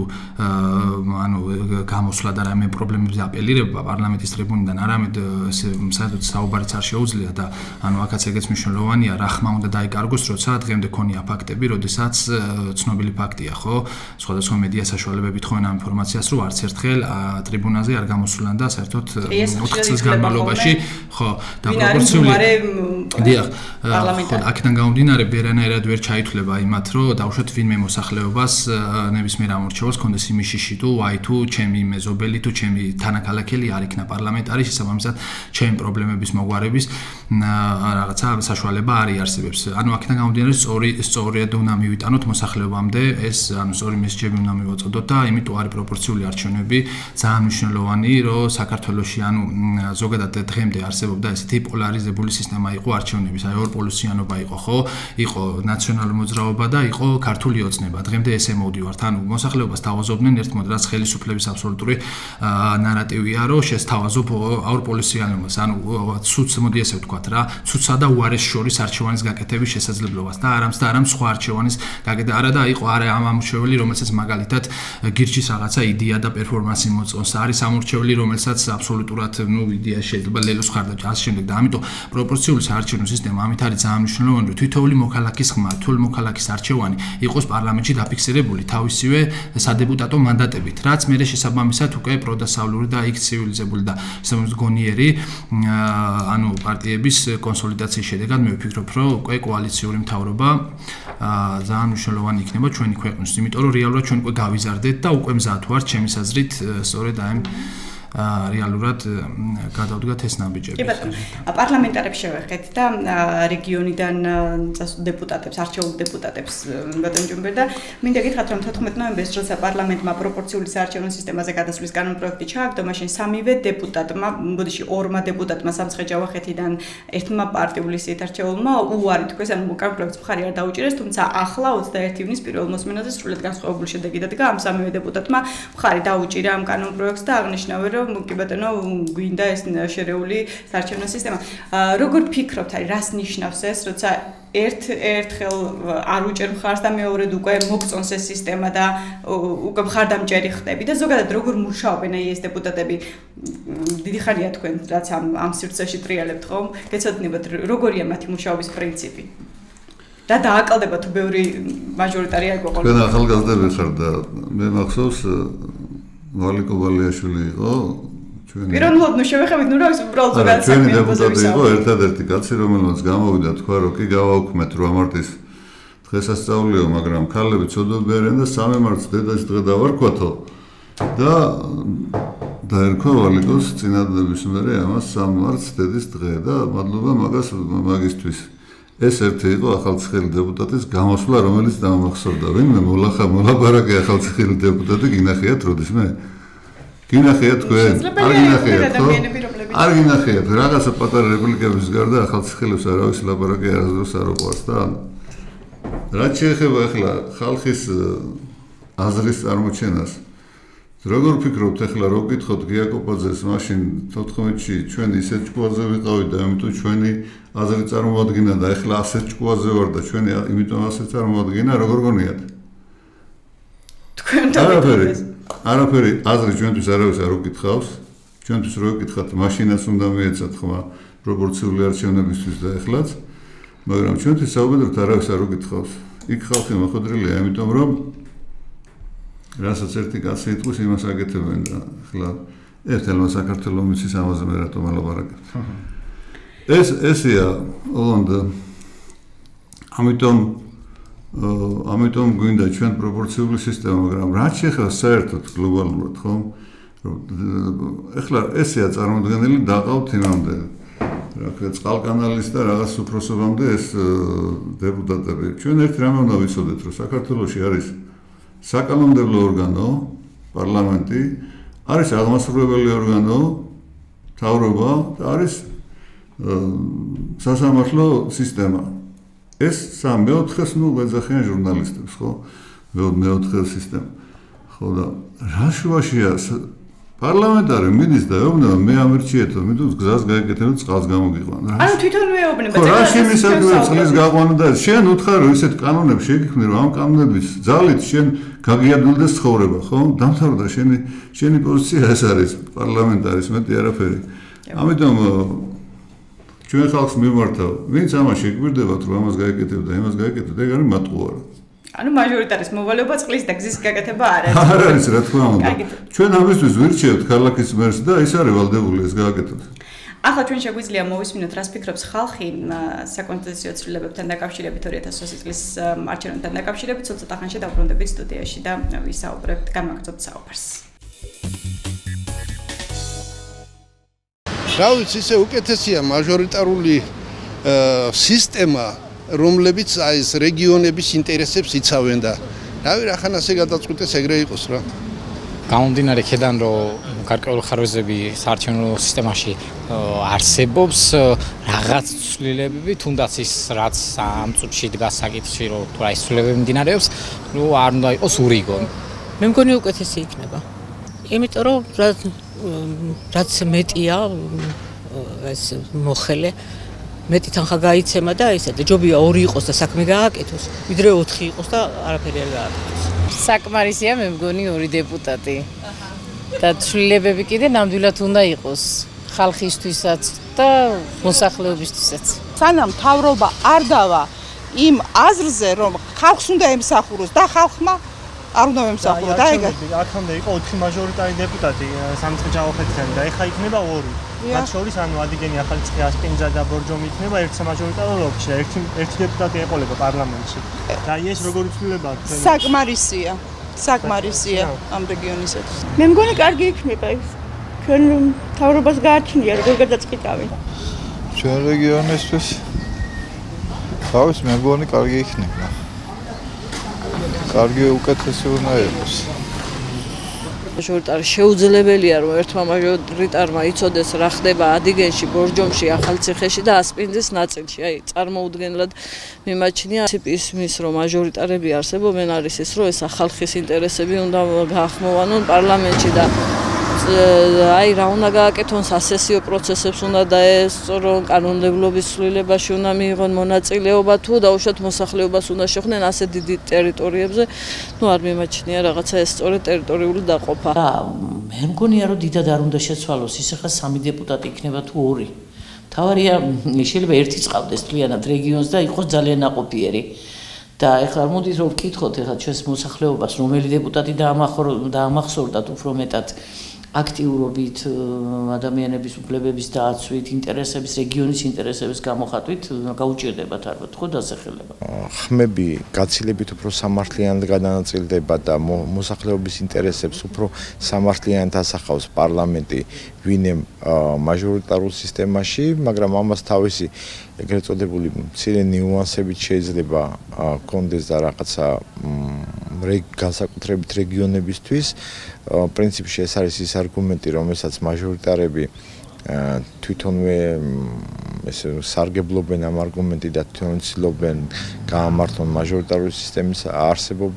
ანუ გამოსვლა და რამე პრობლემებზე აპელირება პარლამენტის ტრიბუნიდან, არამედ საერთოდ საუბარიც არ შეუძლია და ანუ აქაც ეგეც მნიშვნელოვანია, რა ხმა უნდა დაიკარგოს, როცა დღემდე ქონია ფაქტები, როდესაც ცნობილი ფაქტია, ხო? სხვადასხვა მედია საშუალებებით ხოვენ ამ ინფორმაციას, რომ არც ერთხელ ტრიბუნაზე არ გამოსვლან და საერთოდ ოთხ წლის განმავლობაში, ხო, და პროპორციული დიახ, ხო, აქედან გამომდინარე ბერანაირად ვერ ჩაითვლება იმათ, რომ დავუშვათ ვინმე მოსახლეობას ნებისმიერ ამორჩევას კონდეს იმის შიში თუ აი თუ ჩემი მეზობელი თუ ჩემი თანაქალაქელი არ იქნა პარლამენტარი, შესაბამისად ჩემი პრობლემების მოგვარების რაღაცა საშუალება არ იარსებებს. ანუ აქედან გამომდინარე სწორი სწორად უნდა მივიტანოთ მოსახლეობამდე ეს ანუ სწორი მესიჯები უნდა მივაწოდოთ და იმიტომ არის პროპორციული არჩევნები ძალიან მნიშვნელოვანი, რომ საქართველოში ანუ ზოგადად დღემდე არსებობდა ესეთი პოლარიზებული სისტემა იყო არჩევნების, აი ორპოლუსიანობა იყო, ხო? იყო ნაციონალური მოძრაობა და იყო ქართული ოცნება. დღემდე ესე მოვდივართ, ანუ მოსახლეობას თავაზობდნენ ერთმოდ, რაც ხელისუფლების აბსოლუტური ნარატივია, რომ შესთავაზობ ორპოლუსიანობას, ანუ ცუც მოდი ესე ვთქვათ რა, ცუცსა და უარეს შორის არჩევანის გაკეთების შესაძლებლობას და არამც და არამც სხვა არჩევანის გაკეთება. არა და იყო არა ამ ამორჩეველი, რომელსაც მაგალითად გირჩის რაღაცა იდეა და პერფორმანსი მოწონს. არის ამორჩეველი, რომელსაც აბსოლუტურად, ნუ იდეა შეიძლება ლელოს ხარდაჭა ასე შემდეგ და ამიტომ პროპორციული საარჩევნო სისტემა ამით არის ძალიან მნიშვნელოვანი, რომ თითოეული მოქალაქის ხმა, თითოეული მოქალაქის არჩევანი იყოს პარლამენტში დაფიქსირებული თავისივე სადეპუტატო მანდატებით, რაც მერე შესაბამისად უკვე პროდასავლური და იქ ცივილიზებული და შესაბამისად გონიერი ანუ პარტიების კონსოლიდაციის შედეგად მე ვფიქრობ, რომ უკვე კოალიციური მთავრობა ძალიან მნიშვნელოვანი იქნება ჩვენი ქვეყნის, იმიტომ რომ რეალურად ჩვენ უკვე გავიზარდეთ და უკვე მზად ვართ ჩემის აზრით სწორედ აი რეალურად გადავდგათ ეს ნაბიჯები. კი ბატონო, პარლამენტარებს შევეხეთ და რეგიონიდან დეპუტატებს, არჩეულ დეპუტატებს ბატონ ჯუმბერ და მინდა გითხრათ რომ თოთხმეტ ნოემბერს როცა პარლამენტმა პროპორციული საარჩევნო სისტემაზე გადასვლის კანონპროექტი ჩააგდო, მაშინ სამივე დეპუტატმა, ბოდიში ორმა დეპუტატმა სამცხე-ჯავახეთიდან ერთმა პარტიული სიით არჩეულმა უარი თქვეს, ანუ კანონპროექტს მხარი არ დაუჭირეს, თუმცა ახლა ოცდაერთი ივნის პირველ მოსმენაზე სრულად განსხვავებული შედეგი დადგა ამ სამივე დეპუტატმა მხარი დაუჭირა ამ კანონპროექტს და აღნიშნავენ რომ კი ბატონო გვინდა ეს შერეული საარჩევნო სისტემა. როგორ ფიქრობთ, აი რას ნიშნავს ეს, როცა ერთ ერთხელ არ უჭერ მხარს და მეორედ უკვე მოგწონს ეს სისტემა და უკვე მხარდამჭერი ხდები და ზოგადად როგორ მუშაობენ აი ეს დეპუტატები? დიდი ხანია თქვენ რაც ამ ამ სივრცეში ტრიალებთ ხომ? გეცოდინებათ როგორია მათი მუშაობის პრინციპი? და დააკლდება თუ ბევრი მაჟორიტარი არ გვაყოლ. თქვენ ახალგაზრდები ხართ და მე მახსოვს ვალიკო ბალიაშვილი იყო ჩვენი პიროვნულად ნუ შევეხებით ნუ რა ის უბრალოდ ზოგადად ჩვენი დეპუტატი იყო ერთადერთი კაცი რომელმაც გამოვიდა თქვა რომ კი გავაუქმეთ რვა მარტის დღესასწაულიო მაგრამ ქალები ცოდვები არიან და სამი მარტს დედას დღე დავარქვათო და დაერქვა ვალიკოს წინადადების მერე ამას სამ მარტს დედის დღე და მადლობა მაგას მაგისთვის ეს ერთი იყო ახალციხელი დეპუტატის გამოსვლა რომელიც დამახსოვდა ვინმე მოლახა მოლაპარაკე ახალციხელი დეპუტატი გინახიათ როდისმე გინახიათ თქვენ არ გინახიათ ხო არ გინახიათ რაღაცა პატარა რეპლიკების გარდა ახალციხელებს არავის ლაპარაკი არასდროს არ უყვარს და რაც შეეხება ახლა ხალხის აზრის წარმოჩენას როგორ ფიქრობთ ახლა რო გითხოთ გიაკოპაძეს მაშინ თოთხმეტში ჩვენ ისეთ ჭკუაზე ვიყავით და ამიტომ ჩვენი აზრი წარმოადგინა და ახლა ასეთ ჭკუაზე ვარ და ჩვენი იმიტომ ასე წარმოადგინა როგორ გონიათ თქვენ არაფერი არაფერი აზრი ჩვენთვის არავის არ უკითხავს ჩვენთვის რო გითხათ მაშინაც უნდა მიეცათ ხმა პროპორციული არჩევნებისთვის და ახლაც მაგრამ ჩვენთვის საუბედროდ არავის არ უკითხავს იქ ხალხი მოხდრილია ამიტომ რომ რასაც ერთი კაცი იტყვის იმას აკეთებენ და ახლა ერთელმა საქართველოს მისის ამაზე მე რატომ ალაპარაკებთ ეს ესია ოღონდ ამიტომ ამიტომ გვინდა ჩვენ პროპორციული სისტემა მაგრამ რაც შეეხება საერთოდ გლობალურად ხო ახლა ესეა წარმოდგენილი დაყავთ იმამდე რა ქვია წყალკანალის და რაღაც უფროსობამდე ეს დეპუტატები ჩვენ ერთ რამე უნდა ვიცოდეთ რომ საქართველოში არის საკანონმდებლო ორგანო პარლამენტი არის აღმასრულებელი ორგანო მთავრობა და არის სასამართლო სისტემა ეს სამ მეოთხეს ნუ ვეძახიან ჟურნალისტებს ხო მეოთხე სისტემა ხო და რა შუაშია პარლამენტარი მიდის და ეუბნება მე ამერჩიეთო მე თუ გზას გაეკეთებ წყალს გამოგიყვან ანუ თვითონ მეუბნება ხო რა შემისაგრე წყლის გაყვანა და შენ უთხარ რომ ისეთ კანონებს შეგიქმნი რომ ამ კანონების ძალით შენ გაგიადვილდეს ცხოვრება ხო დამთავრდა შენი შენი პოზიცია ეს არის პარლამენტარის მეტი არაფერი ამიტომ ჩვენ ხალხს მიმართავ ვინც ამაში გვირდებათ რომ ამას გაეკეთებ და იმას გაეკეთებ ეგ არის მატყუარა ანუ მაჟორიტარის მოვალეობა წყლის და გზის გაკეთება არ არის. არ არის რა თქმა უნდა. ჩვენ ამისთვის ვირჩევთ ქალაქის მერს და ის არის ვალდებული ეს გააკეთოთ. ახლა ჩვენ შეგვიძლია მოვისმინოთ რას ფიქრობს ხალხი საკონსტიტუციო ცვლილებებთან დაკავშირებით ორი ათას ოცი წლის არჩევნებთან დაკავშირებით ცოტა ხანში დავბრუნდებით სტუდიაში და ვისაუბრებთ გამაგრძობთ საუბარს. რა ვიცი ისე უკეთესია მაჟორიტარული სისტემა რომლებიც აი ეს რეგიონების ინტერესებს იცავენ და რავი რახან ასე გადაწყვიტეს ეგრე იყოს რა. გამომდინარე იქედან რომ გარკვეული ხარვეზები საარჩევნო სისტემაში არსებობს რაღაც ცვლილებები თუნდაც ის რაც ამ წუთში დგას საკითხში რომ თუ რა ის ცვლილებები მიმდინარეობს ნუ არ უნდა იყოს ურიგო. მე მგონი უკეთესი იქნება. იმიტომ რომ რაც მეტია ეს მოხელე მეტი თანხა გაიცემა და ისე და ჯობია ორი იყოს და საქმე გააკეთოს, ვიდრე ოთხი იყოს და არაფერი არ გააკეთოს. საკმარისია მე მგონი ორი დეპუტატი. და ცვლილებები კიდე ნამდვილად უნდა იყოს ხალხისთვისაც და მოსახლეობისთვისაც. სანამ მთავრობა არ დავა იმ აზრზე, რომ ხალხს უნდა ემსახუროს და ხალხმა არ უნდა ემსახუროს და ეგ აქამდე იყო ოთხი მაჟორიტარი დეპუტატი სამცხე-ჯავახეთიდან და ეხლა იქნება ორი. მათ შორის ანუ ადიგენი ახალციხე ასპინძა და ბორჯომი იქნება ერთ სამაჟორიტარო ოლქში და ერთი ერთი დეპუტატი ეყოლება პარლამენტში. და ეს როგორი ცვლილებაა თქვენ? საკმარისია. საკმარისია ამ რეგიონისათვის. მე მგონი კარგი იქნება ეს. ჩვენ თავრობას გააჩნია როგორ გადაწყვიტავენ. ჩვენ რეგიონისთვის თავის მეგონი კარგი იქნება. კარგი უკეთესი უნდა იყოს. მაჟორიტარი შეუძლებელია რომ ერთმა მაჟორიტარმა იცოდეს რა ხდება ადიგენში, ბორჯომში, ახალციხეში და ასპინძის ნაწილში. აი წარმოუდგენლად მიმაჩნია ისმის რომ მაჟორიტარები არსებობენ არის ის რომ ეს ახალხის ინტერესები უნდა გაახმოვანონ პარლამენტში და აი რა უნდა გააკეთონ სასესიო პროცესებს უნდა დაესწრონ კანონმდებლობის ცვლილებაში უნდა მიიღონ მონაწილეობა თუ დაუშვათ მოსახლეობას უნდა შეხვდნენ ასე დიდი ტერიტორიებზე ნუ არ მიმაჩნია რაღაცა ეს სწორედ ტერიტორიული დაყოფა და მე მგონია რომ დიდად არ უნდა შეცვალოს ის ახლა სამი დეპუტატი იქნება თუ ორი თავარია შეიძლება ერთი წავდეს თლიანად რეგიონს და იყოს ძალიან ნაყოფიერი და ეხლა მოდით რომ ვკითხოთ ეხლა ჩვენს მოსახლეობას რომელი დეპუტატი დაამახსოვრდათ უფრო მეტად აქტიურობით ადამიანების უფლებების დაცვით, ინტერესების, რეგიონის ინტერესების გამოხატვით გაუჭირდებათ ალბათ ხო დასახელება. ხმები გაცილებით უფრო სამართლიანად გადანაწილდება და მოსახლეობის ინტერესებს უფრო სამართლიანად ასახავს პარლამენტი ვინემ მაჟორიტარულ სისტემაში, მაგრამ ამას თავისი ეგრეთ წოდებული მცირე ნიუანსებით შეიძლება კონდეს და რაღაცა განსაკუთრებით რეგიონებისთვის პრინციპში ეს არის ის არგუმენტი რომელსაც მაჟორიტარები თვითონვე ესე სარგებლობენ ამ არგუმენტი და თვითონ ცდილობენ გაამართლონ მაჟორიტარული სისტემის არსებობა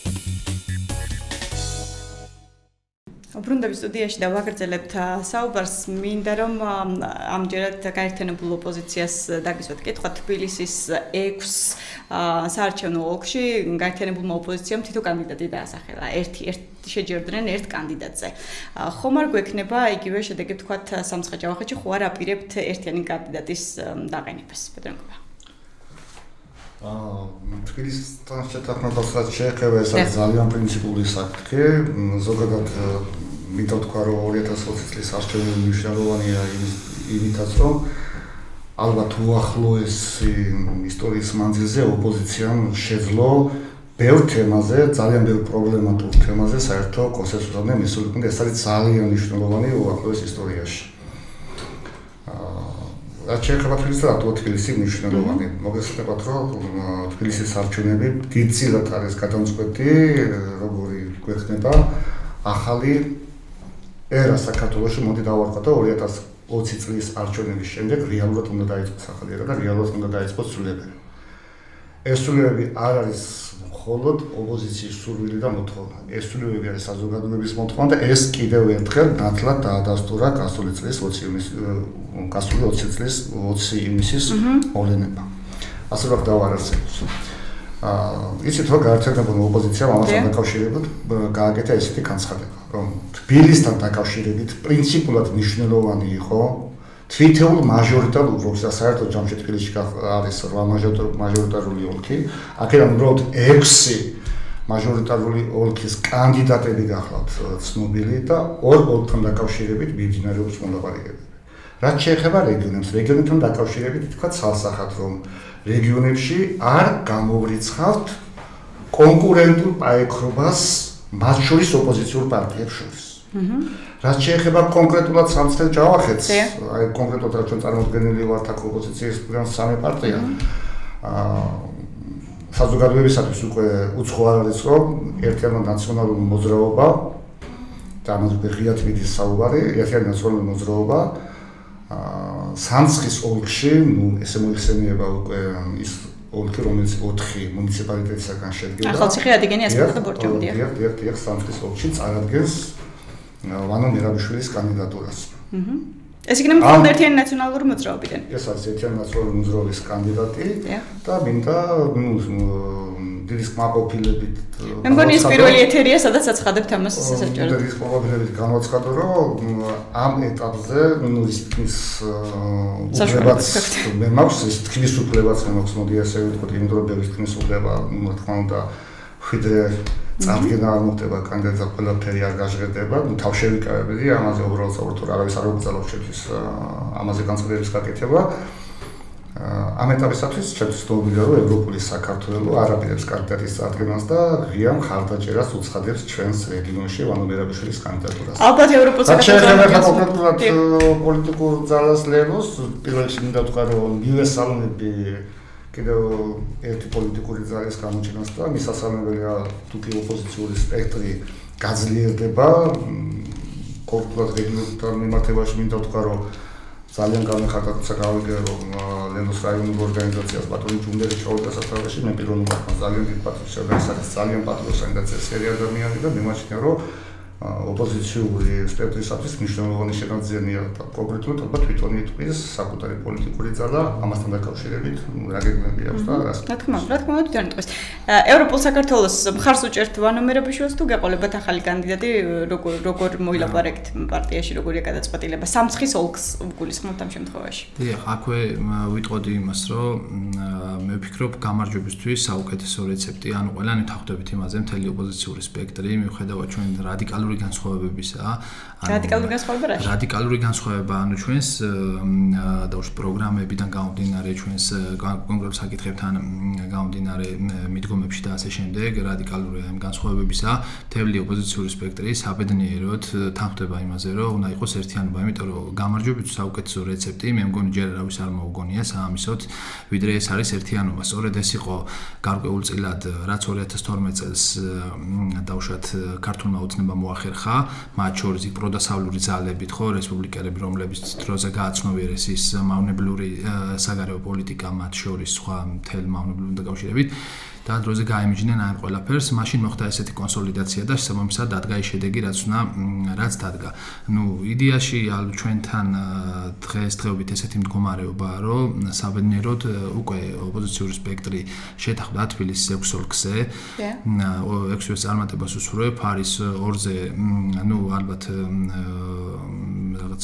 უბრუნდები სტუდიაში და ვაგრძელებთ საუბარს მინდა რომ ამჯერად გაერთიანებულ ოპოზიციას დაგისვათ კითხვა თბილისის ექვს საარჩევნო ოლქში გაერთიანებულმა ოპოზიციამ თითო კანდიდატი დაასახელა ერთი ერთი შეჯერდნენ ერთ კანდიდატზე ხომ არ გვექნება იგივე შედეგი ვთქვათ სამცხე-ჯავახეთში ხო არ აპირებთ ერთიანი კანდიდატის დაყენებას პეტრენკოვა თბილისთან შეთანხმებასაც შეეხება ეს არის ძალიან პრინციპული საკითხი ზოგადად მინდა თქვა რომ ორი ათას ოცი წლის არჩევნები მნიშვნელოვანია იმითაც რომ ალბათ უახლოესი ისტორიის მანძილზე ოპოზიციამ შეძლო ბევრ თემაზე ძალიან ბევრ პრობლემატურ თემაზე საერთო კონსენსუსამდე მისული და ეს არის ძალიან მნიშვნელოვანი უახლოეს ისტორიაში რაც შეეხება თბილისს და რატო თბილისი მნიშვნელოვანი მოგესწრებათ რომ თბილისის არჩევნები დიდწილად არის გადამწყვეტი როგორი გვექნება ახალი ერა საქართველოში მოდი დავარქვა და ორი ათას ოცი წლის არჩევნების შემდეგ რეალურად უნდა დაიწყოს ახალი ერა და რეალურად უნდა დაიწყოს ცვლილებები ეს ცვლილებები არ არის მხოლოდ ოპოზიციის სურვილი და მოთხოვნა ეს ცვლილებები არის საზოგადოების მოთხოვნა და ეს კიდევ ერთხელ ნათლად დაადასტურა გასული წლის ოცი ივნისის გასული ოცი წლის ოცი ივნისის მოვლენება ასე რომ დავარარსებთ აა იცით რომ გაერთიანებული ოპოზიციამ ამასთან დაკავშირებით გააკეთა ესეთი განცხადება რომ თბილისთან დაკავშირებით პრინციპულად მნიშვნელოვანი იყო თვითეულ მაჟორიტარულ ოლქს და საერთოდ ჯამში თბილისში არის რვა მაჟორიტარული ოლქი აქედან უბრალოდ ექვსი მაჟორიტარული ოლქის კანდიდატები გახლავთ ცნობილი და ორ ოლქთან დაკავშირებით მიმდინარეობს მოლაპარაკებები რაც შეეხება რეგიონებს რეგიონებთან დაკავშირებით თქვა ცალსახად რომ რეგიონებში არ გამოვრიცხავთ კონკურენტულ პაექრობას მათ შორის ოპოზიციურ პარტიებს შორის. რაც შეეხება კონკრეტულად სამცხე-ჯავახეთს, აი კონკრეტულად რაც ჩვენ წარმოდგენილი ვართ აქ ოპოზიციის სამი პარტია. აა საზოგადოებისათვის უკვე უცხო არ არის რომ ერთიანი ნაციონალური მოძრაობა და ამაზე ღიად მიდის საუბარი, ერთიანი ნაციონალური მოძრაობა აა სამცხის ოლქში, ну, ესე მოიხსენიება უკვე ის ოლქი, რომელიც ოთხი მუნიციპალიტეტისაგან შედგება. ახალციხე, ადიგენი, ასკერა და ბორჯომდია. დიახ, დიახ, დიახ, სამცხის ოლქში წარადგენს ვანო მირაბიშვილის კანდიდატურას. აჰა. ეს იქნება მხოლოდ ერთიანი ნაციონალური მოძრაობიდან. ეს არის ერთიანი ნაციონალური მოძრაობის კანდიდატი და მინდა, ну, დიდი კმაყოფილებით მე მგონი ეს პირველი ეთერია, სადაც აცხადებთ ამას სასაჯაროდ. დიდი კმაყოფილებით განვაცხადო, რომ ამ ეტაპზე, ну, ის თქმის უფლებაც მე მაქვს, ის თქმის უფლებაც მე მაქვს, მოდი ასე ვთქვათ, იმიტომ რომ ბევრი თქმის უფლება, რა თქმა უნდა, ხვიდრე წარდგენა არ მოხდება კანდიდატს ყველაფერი არ გაჟღერდება, ну, თავშევიკავებდი, ამაზე უბრალოდ საერთოდ არავის არ მოგწალავს ჩემთვის ამაზე განცხადების გაკეთება. ამ ეტაპისათვის ჩემთვის ცნობილია, რომ ევროპული საქართველო არაპირებს კანდიდატის წარდგენას და ღია მხარდაჭერას უცხადებს ჩვენს რეგიონში ვანო მერაბიშვილის კანდიდატურას. ალბათ ევროპულ საქართველოს კონკრეტულად პოლიტიკურ ძალას ლევოს პირველ რიგში მინდა ვთქვა, რომ მივესალმები კიდევ ერთი პოლიტიკური ძალის გამოჩენას და მისასალმებელია თუ კი ოპოზიციური სპექტრი გაძლიერდება კონკრეტულად რეგიონთან მიმართებაში მინდა ვთქვა, რომ ძალიან განახარდა თუმცა გავიგე რომ ლენოს რაიონულ ორგანიზაციას პატრონი ჯუნდერი შევიდა სათავეში მე პიროვნულად ძალიან დიდ პატრონს შევიდა ეს არის ძალიან პატრონს ინდაცესი ადამიანი და მიმაჩნია რომ ოპოზიციური სპექტრისათვის მნიშვნელოვანი შენაძენია და კონკრეტულად ალბათ თვითონი იტყვის საკუთარი პოლიტიკური ძალა ამასთან დაკავშირებით რა გეგმები აქვს და რას რა თქმა უნდა რა თქმა უნდა თვითონ იტყვის ევროპულ საქართველოს მხარს უჭერთ ვანო მერაბიშვილს თუ გეყოლებათ ახალი კანდიდატი როგორ როგორ მოილაპარაკეთ პარტიაში როგორია გადაწყვეტილება სამცხის ოლქს გულისხმობთ ამ შემთხვევაში დიახ აქვე ვიტყოდი იმას რომ მე ვფიქრობ გამარჯვებისთვის საუკეთესო რეცეპტი ანუ ყველანი თახვდებით იმაზე მთელი ოპოზიციური სპექტრი მიუხედავად ჩვენ რადიკალურ განსხვავებებისა. რადიკალური განსხვავება რა? რადიკალური განსხვავება, ანუ ჩვენს დაუშვათ პროგრამებიდან გამომდინარე, ჩვენს კონკრეტულ საკითხებთან გამომდინარე მიდგომებში და ასე შემდეგ, რადიკალური ამ განსხვავებებისა, მთელი ოპოზიციური სპექტრი საბედნიეროდ თანხმდება იმაზე, რომ უნდა იყოს ერთიანობა, იმიტომ რომ გამარჯვებით საუკეთესო რეცეპტი, მე მგონი ჯერ არავის არ მოუგონია საამისოდ, ვიდრე ეს არის ერთიანობა. სწორედ ეს იყო გარკვეულწილად, რაც ორი ათას თორმეტ წელს დაუშვათ ქართულმა ოცნებამ მოახერხა, მათ შორის პროდასავლური ძალებით, ხო, რესპუბლიკელები, რომლებიც დროზე გააცნობიერეს ის მავნებლური საგარეო პოლიტიკა მათ შორის სხვა მთელ მავნებლურ დაკავშირებით და დროზე გაემიჯნენ ამ ყველაფერს, მაშინ მოხდა ესეთი კონსოლიდაცია და შესაბამისად დადგა ის შედეგი, რაც უნდა, რაც დადგა. ნუ იდეაში ჩვენთან დღესდღეობით ესეთი მდგომარეობაა, რომ საბედნიეროდ უკვე ოპოზიციური სპექტრი შეთანხმდა თბილისის ექვს ოლქზე. ექვსი წარმატებას უსურვებ, არის ორზე, ნუ ალბათ რაღაც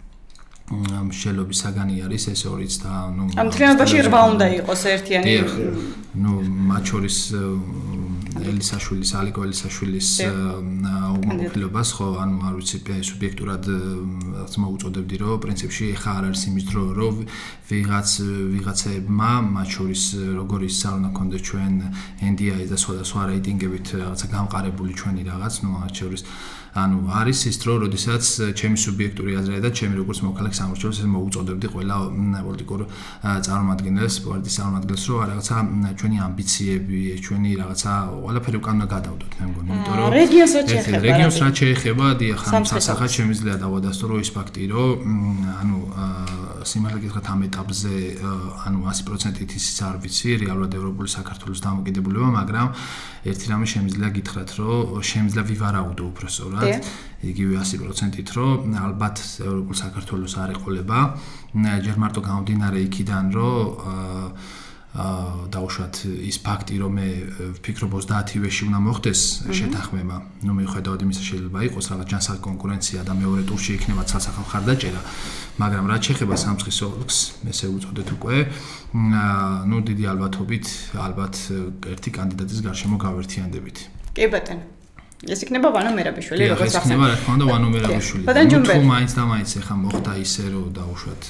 მშელობის საგანი არის ეს ორიც და ნუ ამ თემაში რვა უნდა იყოს ერთიანი ნუ მათ შორის ელისაშვილის ალიკო ელისაშვილის უმოკლებას ხო ანუ არ ვიცი სუბიექტურად რაც მოუწოდებდი რომ პრინციპში ეხა არ არის იმის დრო რომ ვიღაც ვიღაცებმა მათ შორის როგორი ისა უნდა კონდეს ჩვენ ენ დი აი და სხვა რეიტინგებით რაღაცა გამყარებული ჩვენი რაღაც ნუ მათ შორის ანუ არის ის დრო, როდესაც ჩემი სუბიექტური აზრია და ჩემი როგორც მოქალაქე სამართლოს ეს მოუწოდებდი ყველა პოლიტიკურ წარმომადგენელს, პარტიის წარმომადგენელს, რომ რაღაცა ჩვენი ამბიციები, ჩვენი რაღაცა ყველაფერი უკან უნდა გადავდოთ, მე მგონი, იმიტომ რომ რეგიონს რაც შეეხება, რეგიონს რაც შეეხება, დიახ, ამ სასახად შემიძლია დავადასტურო ის ფაქტი, რომ ანუ სიმართლე გითხრათ ამ ეტაპზე ანუ ასი პროცენტით ისიც არ ვიცი, რეალურად ევროპული საქართველოს დამოკიდებულება, მაგრამ ერთი რამე შემიძლია გითხრათ, რომ შემიძლია ვივარაუდო უფრო სწორად, იგივე ასი პროცენტით, რომ ალბათ ევროპულ საქართველოს არ ეყოლება, ჯერ მარტო გამომდინარე იქიდან, რომ დაუშვათ ის ფაქტი, რომ მე ვფიქრობ ოცდაათივეში უნდა მოხდეს შეთანხმება, ნუ მიუხედავად იმისა შეიძლება იყოს რაღაც ჯანსაღი კონკურენცია და მეორე ტურში იქნება ცალსახა მხარდაჭერა, მაგრამ რაც შეეხება სამცხის ოლქს, ესე უწოდეთ უკვე, ნუ დიდი ალბათობით, ალბათ ერთი კანდიდატის გარშემო გავერთიანდებით. კი ბატონო. ეს იქნება ვანო მერაბიშვილი, როგორც ახსენე. ეს იქნება რა თქმა უნდა ვანო მერაბიშვილი. თუ მაინც და მაინც ეხა მოხდა ისე, რომ დაუშვათ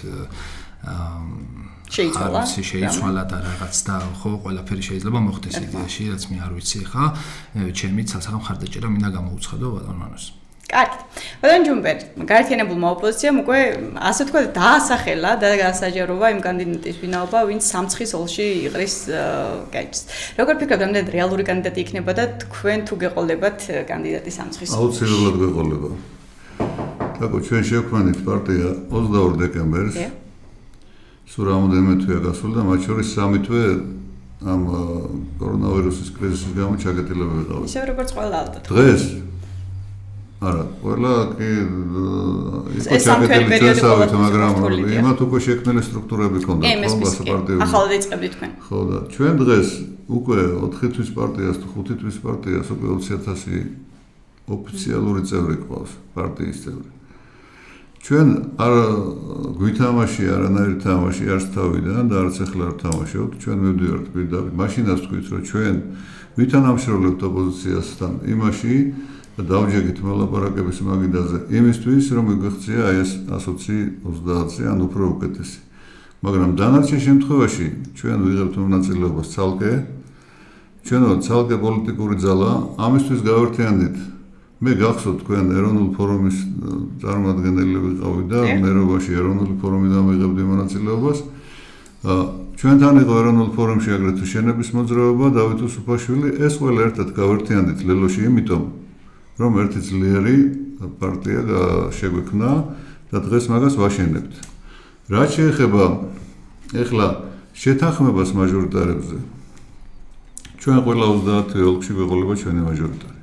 შეიცვალა. არის შეიცვალა და რაღაც და ხო ყველაფერი შეიძლება მოხდეს იდეაში, რაც მე არ ვიცი ხა, ჩემი ცალსახა მხარდაჭერა მინდა გამოუცხადო ბატონოს. კარგი. ბატონ ჯუმბერი, გაერთიანებულმა ოპოზიციამ უკვე ასე თქვა დაასახელა და გასაჯაროვა იმ კანდიდატის ვინაობა, ვინც სამცხის ოლქში იყრის გაიჭს. როგორ ფიქრობთ, ამდენ რეალური კანდიდატი იქნება და თქვენ თუ გეყოლებათ კანდიდატი სამცხის ოლქში? აუცილებლად გეყოლება. თქო, ჩვენ შევქმნით პარტია ოცდაორ დეკემბერს. სულ რამოდენიმე თვეა გასული და მათ შორის სამი თვე ამ კორონავირუსის კრიზისის გამო ჩაგეტილება ვიყავით. ისე როგორც ყველა ალბათ. დღეს არა, ყველა კი იყო ჩაგეტილი წესავით, მაგრამ იმათ უკვე შექმნილი სტრუქტურები ჰქონდა ყველა პარტიები. ახალად იწყებდი თქვენ. ხო და ჩვენ დღეს უკვე ოთხი თვის პარტიას თუ ხუთი თვის პარტიას უკვე ოცი ათასი ოფიციალური წევრი ყავს, პარტიის წევრი. ჩვენ არ გვითამაში არანაირი თამაში არც თავიდან და არც ახლა არ თამაშობთ, ჩვენ მივდივართ პირდაპირ. მაშინაც თქვით, რომ ჩვენ ვითანამშრომლებთ ოპოზიციასთან იმაში და დავჯეგით მოლაპარაკების მაგიდაზე იმისთვის, რომ მიგვეღწია ეს ათი ოცდაათზე ან უფრო უკეთესი. მაგრამ დანარჩენ შემთხვევაში ჩვენ ვიღებთ მონაწილეობას ცალკე, ჩვენო ცალკე პოლიტიკური ძალა, ამისთვის გავერთიანდით. მე გახსოვთ თქვენ ეროვნულ ფორუმის წარმომადგენელი ვიყავი და მერობაში ეროვნული ფორუმიდან ვიღებდი მონაწილეობას. ჩვენთან იყო ეროვნულ ფორუმში აგრეთვე შენების მოძრაობა, დავით უსუფაშვილი, ეს ყველა ერთად გავერთიანდით ლელოში, იმიტომ რომ ერთი ძლიერი პარტია შეგვექმნა და დღეს მაგას ვაშენებთ. რაც შეეხება ეხლა შეთანხმებას მაჟორიტარებზე, ჩვენ ყველა ოცდაათი ოლქში გვეყოლება ჩვენი მაჟორიტარი.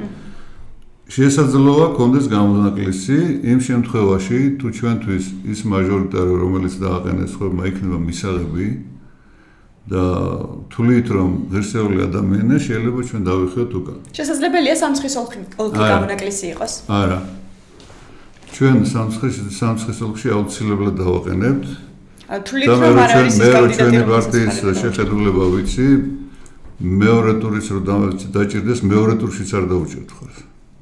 შესაძლოა გქონდეს გამონაკლისი იმ შემთხვევაში, თუ ჩვენთვის ის მაჟორიტარი, რომელიც დააყენეს ხმებმა, იქნება მისაღები და თვლით, რომ ღირსეული ადამიანია, შეიძლება ჩვენ დავიხიოთ უკან. შესაძლებელია სამცხის ოლქი გამონაკლისი იყოს? არა. ჩვენ სამცხის სამცხის ოლქში აუცილებლად დავაყენებთ. თვლით, რომ არ არის ის კანდიდატი, ჩვენი პარტიის შეხედულება ვიცი, მეორე ტურის რო დაჭირდეს, მეორე ტურშიც არ დაუჭერთ ხარს.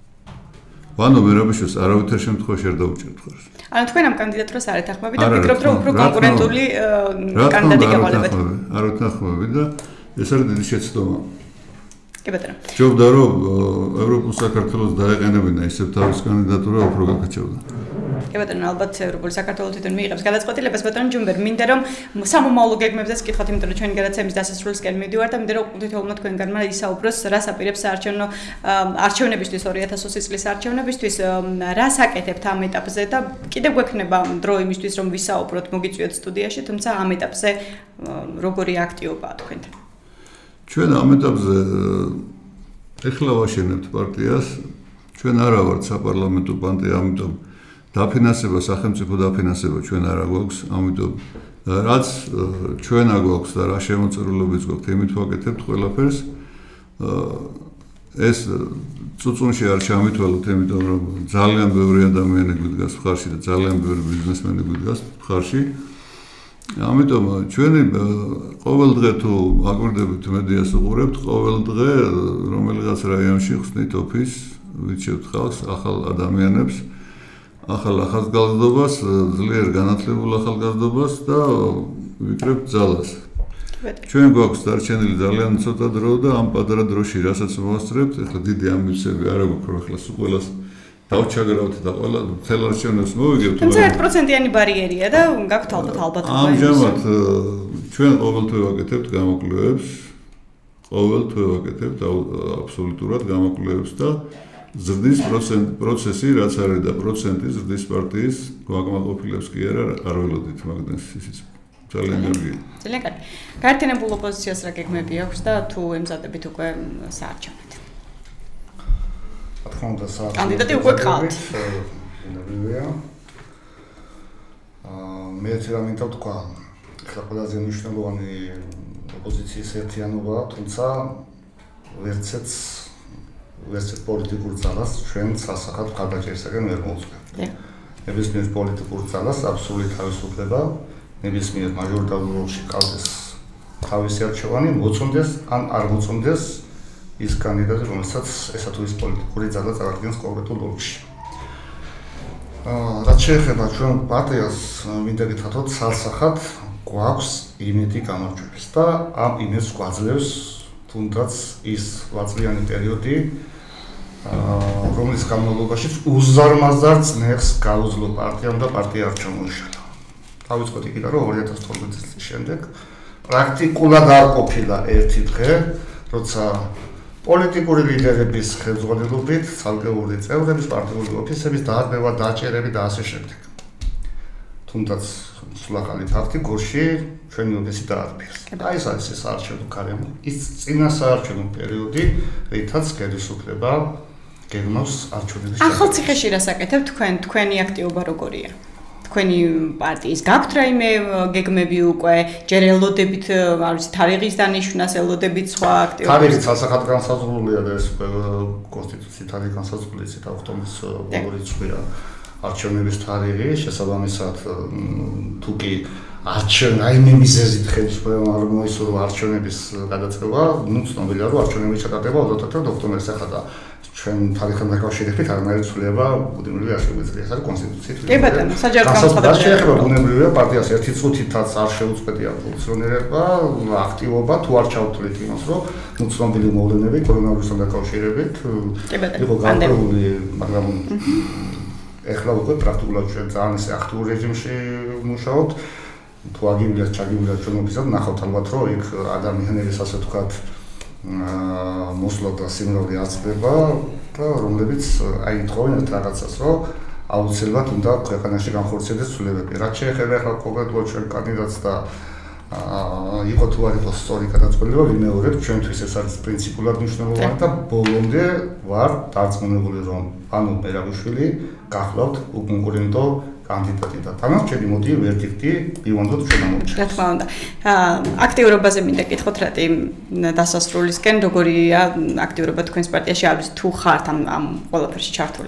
ანუ მერაბიშვილს არავითარ შემთხვევაში არ დაუჭერთ ხარს. ანუ თქვენ ამ კანდიდატურას არ ეთანხმებით და ვფიქრობთ, რომ უფრო კონკურენტული კანდიდატი გავალებათ. არ ეთანხმებით და ეს არის დიდი შეცდომა. კი ბატონო. ჯობდა რომ ევროპულ საქართველოს დაეყენებინა ისევ თავის კანდიდატურა უფრო გაკაჩავდა. კი ბატონო, ალბათ ევროპული საქართველო თვითონ მიიღებს გადაწყვეტილებას, ბატონო ჯუმბერ, მინდა რომ სამომავლო გეგმებზეც კითხოთ, იმიტომ რომ ჩვენი გადაცემის დასასრულისკენ მივდივართ და მინდა რომ თითოეულმა თქვენგანმა ისაუბროს, რას აპირებს საარჩევნო არჩევნებისთვის ორი ათას ოცი წლის არჩევნებისთვის, რას აკეთებთ ამ ეტაპზე და კიდევ გვექნება დრო იმისთვის, რომ ვისაუბროთ, მოგიწვიოთ სტუდიაში, თუმცა ამ ეტაპზე როგორი აქტიობაა თქვენთან? ჩვენ ამ ეტაპზე ეხლა ვაშენებთ პარტიას, ჩვენ არა ვართ საპარლამენტო პარტია, ამიტომ დაფინანსება, სახელმწიფო დაფინანსება ჩვენ არ გვაქვს, ამიტომ რაც ჩვენ აგვაქვს და რა შემოწირულობიც გვაქვს, იმით ვაკეთებთ ყველაფერს. ეს წუწუნში არ ჩამითვალოთ, იმიტომ რომ ძალიან ბევრი ადამიანი გვიდგას მხარში და ძალიან ბევრი ბიზნესმენი გვიდგას მხარში. ამიტომ ჩვენი ყოველ დღე თუ აკვირდებით მედიას უყურებთ, ყოველ დღე რომელიღაც რაიონში ხსნით ოფისს, ვიჩევთ ხალხს, ახალ ადამიანებს, ახალ ახალგაზრდობას, ძლიერ განათლებულ ახალგაზრდობას და ვიკრებთ ძალას. ჩვენ გვაქვს დარჩენილი ძალიან ცოტა დრო და ამ პატარა დროში, რასაც მოვასწრებთ, ეხლა დიდი ამბიციები არ აქვს, რომ ეხლა სულ ყველას დავჩაგრავთ და ყველა მთელ არჩევნებს მოვიგებთ. თუმცა ერთ პროცენტიანი ბარიერია და გაქვთ ალბათ ალბათობა. ამჟამად ჩვენ ყოველთვე ვაკეთებთ გამოკვლევებს, ყოველთვე ვაკეთებთ აბსოლუტურად გამოკვლევებს და ზრდის პროცესი, რაც არის და პროცენტი ზრდის პარტიის გვაკმაყოფილებს კი არა, არ ველოდით მაგდანს ისიც ძალიან კარგია. ძალიან კარგი. გაერთიანებულ ოპოზიციას რა გეგმები აქვს და თუ ემზადებით უკვე საარჩევნოდ? რა თქმა უნდა, საარჩევნოდ კანდიდატი უკვე გყავთ. აა მე რა მინდა თქვა, ხა ყველაზე მნიშვნელოვანი ოპოზიციის ერთიანობაა, თუმცა ვერცეც ვერცეთ პოლიტიკურ ძალას ჩვენ სასახად გადაჭერსაგენ ვერ მოუწევთ. ნებისმიერ პოლიტიკურ ძალას აბსოლუტური თავისუფლება, ნებისმიერ მაჟორიტარულ როლში ყავდეს თავისი არჩევანი, მოწონდეს ან არ მოწონდეს ის კანდიდატი, რომელსაც ესა თუ ის პოლიტიკური ძალა წარადგენს კონკრეტულ ოლქში. აა რაც შეეხება ჩვენ პარტიას, მინდა გითხრათ, სასახად გვაქვს იმედი გამარჯვების და ამ იმედს გვაძლევს თუნდაც ის ათწლიანი პერიოდი, რომლის განმავლობაში უზარმაზარ წნეხს გაუძლო პარტიამ და პარტია არ ჩამოიშალა. დავიწყოთ იქიდან, რომ ორი ათას თორმეტი წლის შემდეგ პრაქტიკულად არ ყოფილა ერთი დღე, როცა პოლიტიკური ლიდერების ხელმძღვანელობით, ცალკეული წევრების, პარტიული ოფისების დაარბევა, დაჭერები და ასე შემდეგ. თუნდაც სულ ახალი ფაქტი გორში ჩვენი ოდესი დაარბიეს. აი ეს არის ეს საარჩევნო გარემო, ის წინა საარჩევნო პერიოდი, რითაც ხელისუფლება გეგმავს არჩევნების ჩატარებას. ახალციხეში რას აკეთებთ თქვენ? თქვენი აქტიობა როგორია? თქვენი პარტიის გაქვთ რაიმე გეგმები უკვე, ჯერ ელოდებით, არ ვიცი, თარიღის დანიშვნას, ელოდებით სხვა აქტიობებს? თარიღი ცალსახად განსაზღვრულია და ეს კონსტიტუციის თარიღი განსაზღვრულია და ოქტომბრის ბოლო რიცხვია არჩევნების თარიღი, შესაბამისად თუ კი არჩევნ რაიმე მიზეზით ხელისუფლებამ არ მოისურვა არჩევნების გადაწყება, ნუ ცნობილია, რომ არჩევნები ჩატარდება ოცდაათი ოქტომბერს ახლა და ჩვენ თარიღთან დაკავშირებით არანაირი ცვლილება ბუნებრივი არსებობის დღეს არის კონსტიტუციით. კი ბატონო, საჯარო განცხადება. რაც შეეხება ბუნებრივია პარტიას ერთი წუთითაც არ შეუწყვეტია ფუნქციონირება, აქტივობა თუ არ ჩავთვლით იმას, რომ ნუ ცნობილი მოვლენები კორონავირუსთან დაკავშირებით იყო გარკვეული, მაგრამ ეხლა უკვე პრაქტიკულად ჩვენ ძალიან ისე აქტიურ რეჟიმში ვმუშაობთ. თუ აგივლიათ, ჩაგივლიათ ჩვენობისად, ნახავთ ალბათ, რომ იქ ადამიანების ასე ვთქვათ მოსვლა და სიმრავლე აწყდება და რომლებიც აი ეთხოვენ ერთ რაღაცას, რომ აუცილებლად უნდა ქვეყანაში განხორციელდეს ცვლილებები. რაც შეეხება ახლა კონკრეტულად ჩვენ კანდიდატს და იყო თუ არ იყოს სწორი გადაწყვეტილება, ვიმეორებ, ჩვენთვის ეს არის პრინციპულად მნიშვნელოვანი და ბოლომდე ვარ დარწმუნებული, რომ ანუ მერაბიშვილი გახლავთ უკონკურენტო კანდიდატი და თანარჩენი მოდი ვერდიქტი მივანდოთ ჩვენ ამოჩა. რა თქმა უნდა. აქტიურობაზე მინდა კითხოთ რატი დასასრულისკენ როგორია აქტიურობა თქვენს პარტიაში არის თუ ხართ ამ ამ ყველაფერში ჩართული?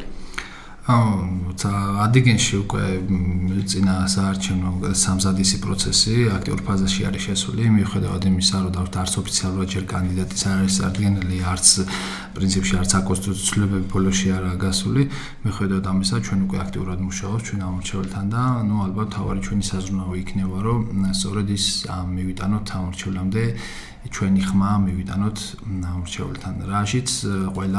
აა ადიგენში უკვე წინა საარჩევნო სამზადისი პროცესი აქტიურ ფაზაში არის შესული, მიუხედავად იმისა, რომ დავთ არც ოფიციალურად ჯერ კანდიდატის არ არის წარდგენილი, არც პრინციპში არც საკონსტიტუციო ცვლილებები ბოლოში არაა გასული, მიუხედავად ამისა, ჩვენ უკვე აქტიურად მუშაობთ ჩვენ ამორჩეველთან და ნუ ალბათ თავარი ჩვენი საზრუნავი იქნება, რომ სწორედ ის მივიტანოთ ამორჩევლამდე ჩვენი ხმა მივიტანოთ ამორჩეველთან. რაშიც ყველა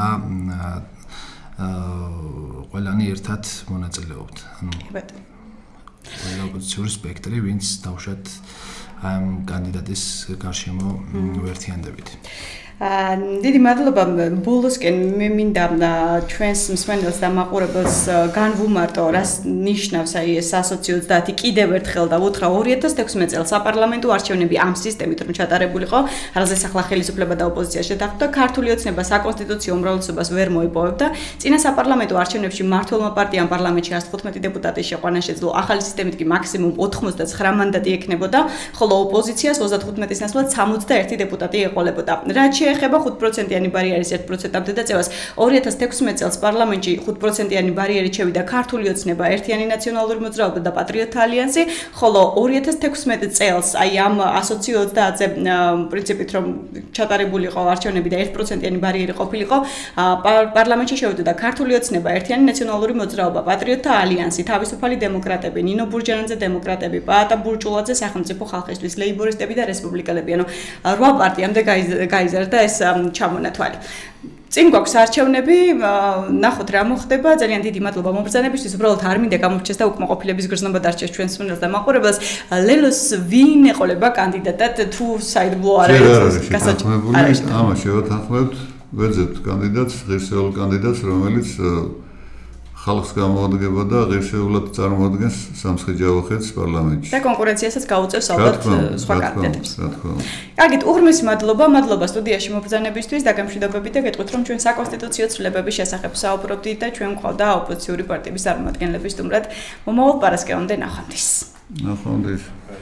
ყველანი ერთად მონაწილეობთ. ანუ ყველა ოპოზიციური სპექტრი, ვინც დავუშვათ ამ კანდიდატის გარშემო ვერთიანდებით. დიდი მადლობა ბოლოსკენ მე მინდა ჩვენს მსმენელს და მაყურებელს განვუმარტო რას ნიშნავს აი ეს ასოციოცდაათი კიდევ ერთხელ და უთხრა ორი ათას თექვსმეტ წელს საპარლამენტო არჩევნები ამ სისტემით რომ ჩატარებულიყო რაზეც ახლა ხელისუფლება და ოპოზიცია შეთანხმდა ქართული ოცნება საკონსტიტუციო უმრავლესობას ვერ მოიპოვებდა წინა საპარლამენტო არჩევნებში მმართველმა პარტიამ პარლამენტში ათოთხმეტი დეპუტატი შეყვანა შეძლო ახალი სისტემით კი მაქსიმუმ ოთხმოცდაცხრა მანდატი ექნებოდა ხოლო ოპოზიციას ოცდათხუთმეტის ნაცვლად სამოცდაერთი დეპუტატი ეყოლებოდა რაც ეხება ხუთ პროცენტიანი ბარიერის ერთ პროცენტამდე დაწევას ორი ათას თექვსმეტ წელს პარლამენტში ხუთ პროცენტიანი ბარიერი შევიდა ქართული ოცნება, ერთიანი ნაციონალური მოძრაობა და პატრიოტთა ალიანსი, ხოლო ორი ათას თექვსმეტ წელს აი ამ ასოციოცდაათზე პრინციპით რომ ჩატარებულიყო არჩევნები და ერთ პროცენტიანი ბარიერი ყოფილიყო, პარლამენტში შევიდა ქართული ოცნება, ერთიანი ნაციონალური მოძრაობა, პატრიოტთა ალიანსი, თავისუფალი დემოკრატები, ნინო ბურჯანაძე დემოკრატები, პაატა ბურჭულაძე სახელმწიფო ხალხისთვის, ლეიბორისტები და რესპუბლიკელები, ანუ რვა პარტიამდე გაიზარდა ეს ჩამონათვალი. წინ გვაქვს არჩევნები, ნახოთ რა მოხდება. ძალიან დიდი მადლობა მომბრძანებისთვის. უბრალოდ არ მინდა გამორჩეს და უკმაყოფილების გრძნობა დარჩეს ჩვენს მსმენელს და მაყურებელს. ლელოს ვინ ეყოლება კანდიდატად თუ საერთო არ არის გასაჭიროებული? ამას შევათანხმებთ, ვეძებთ კანდიდატს, ღირსეულ კანდიდატს, რომელიც ხალხს გამოადგება და ღირსეულად წარმოადგენს სამცხე-ჯავახეთს ხეთს პარლამენტში. და კონკურენციასაც გაუწევს ალბათ სხვა კანდიდატებს. კარგით, უღრმესი მადლობა, მადლობა სტუდიაში მომბრძანებისთვის და გამშვიდობებით და გეტყვით რომ ჩვენ საკონსტიტუციო ცვლილებების შესახებ საუბრობდით და ჩვენ ყავდა ოპოზიციური პარტიების წარმომადგენლები სტუმრად. მომავალ პარასკევამდე ნახვამდის. ნახვამდის.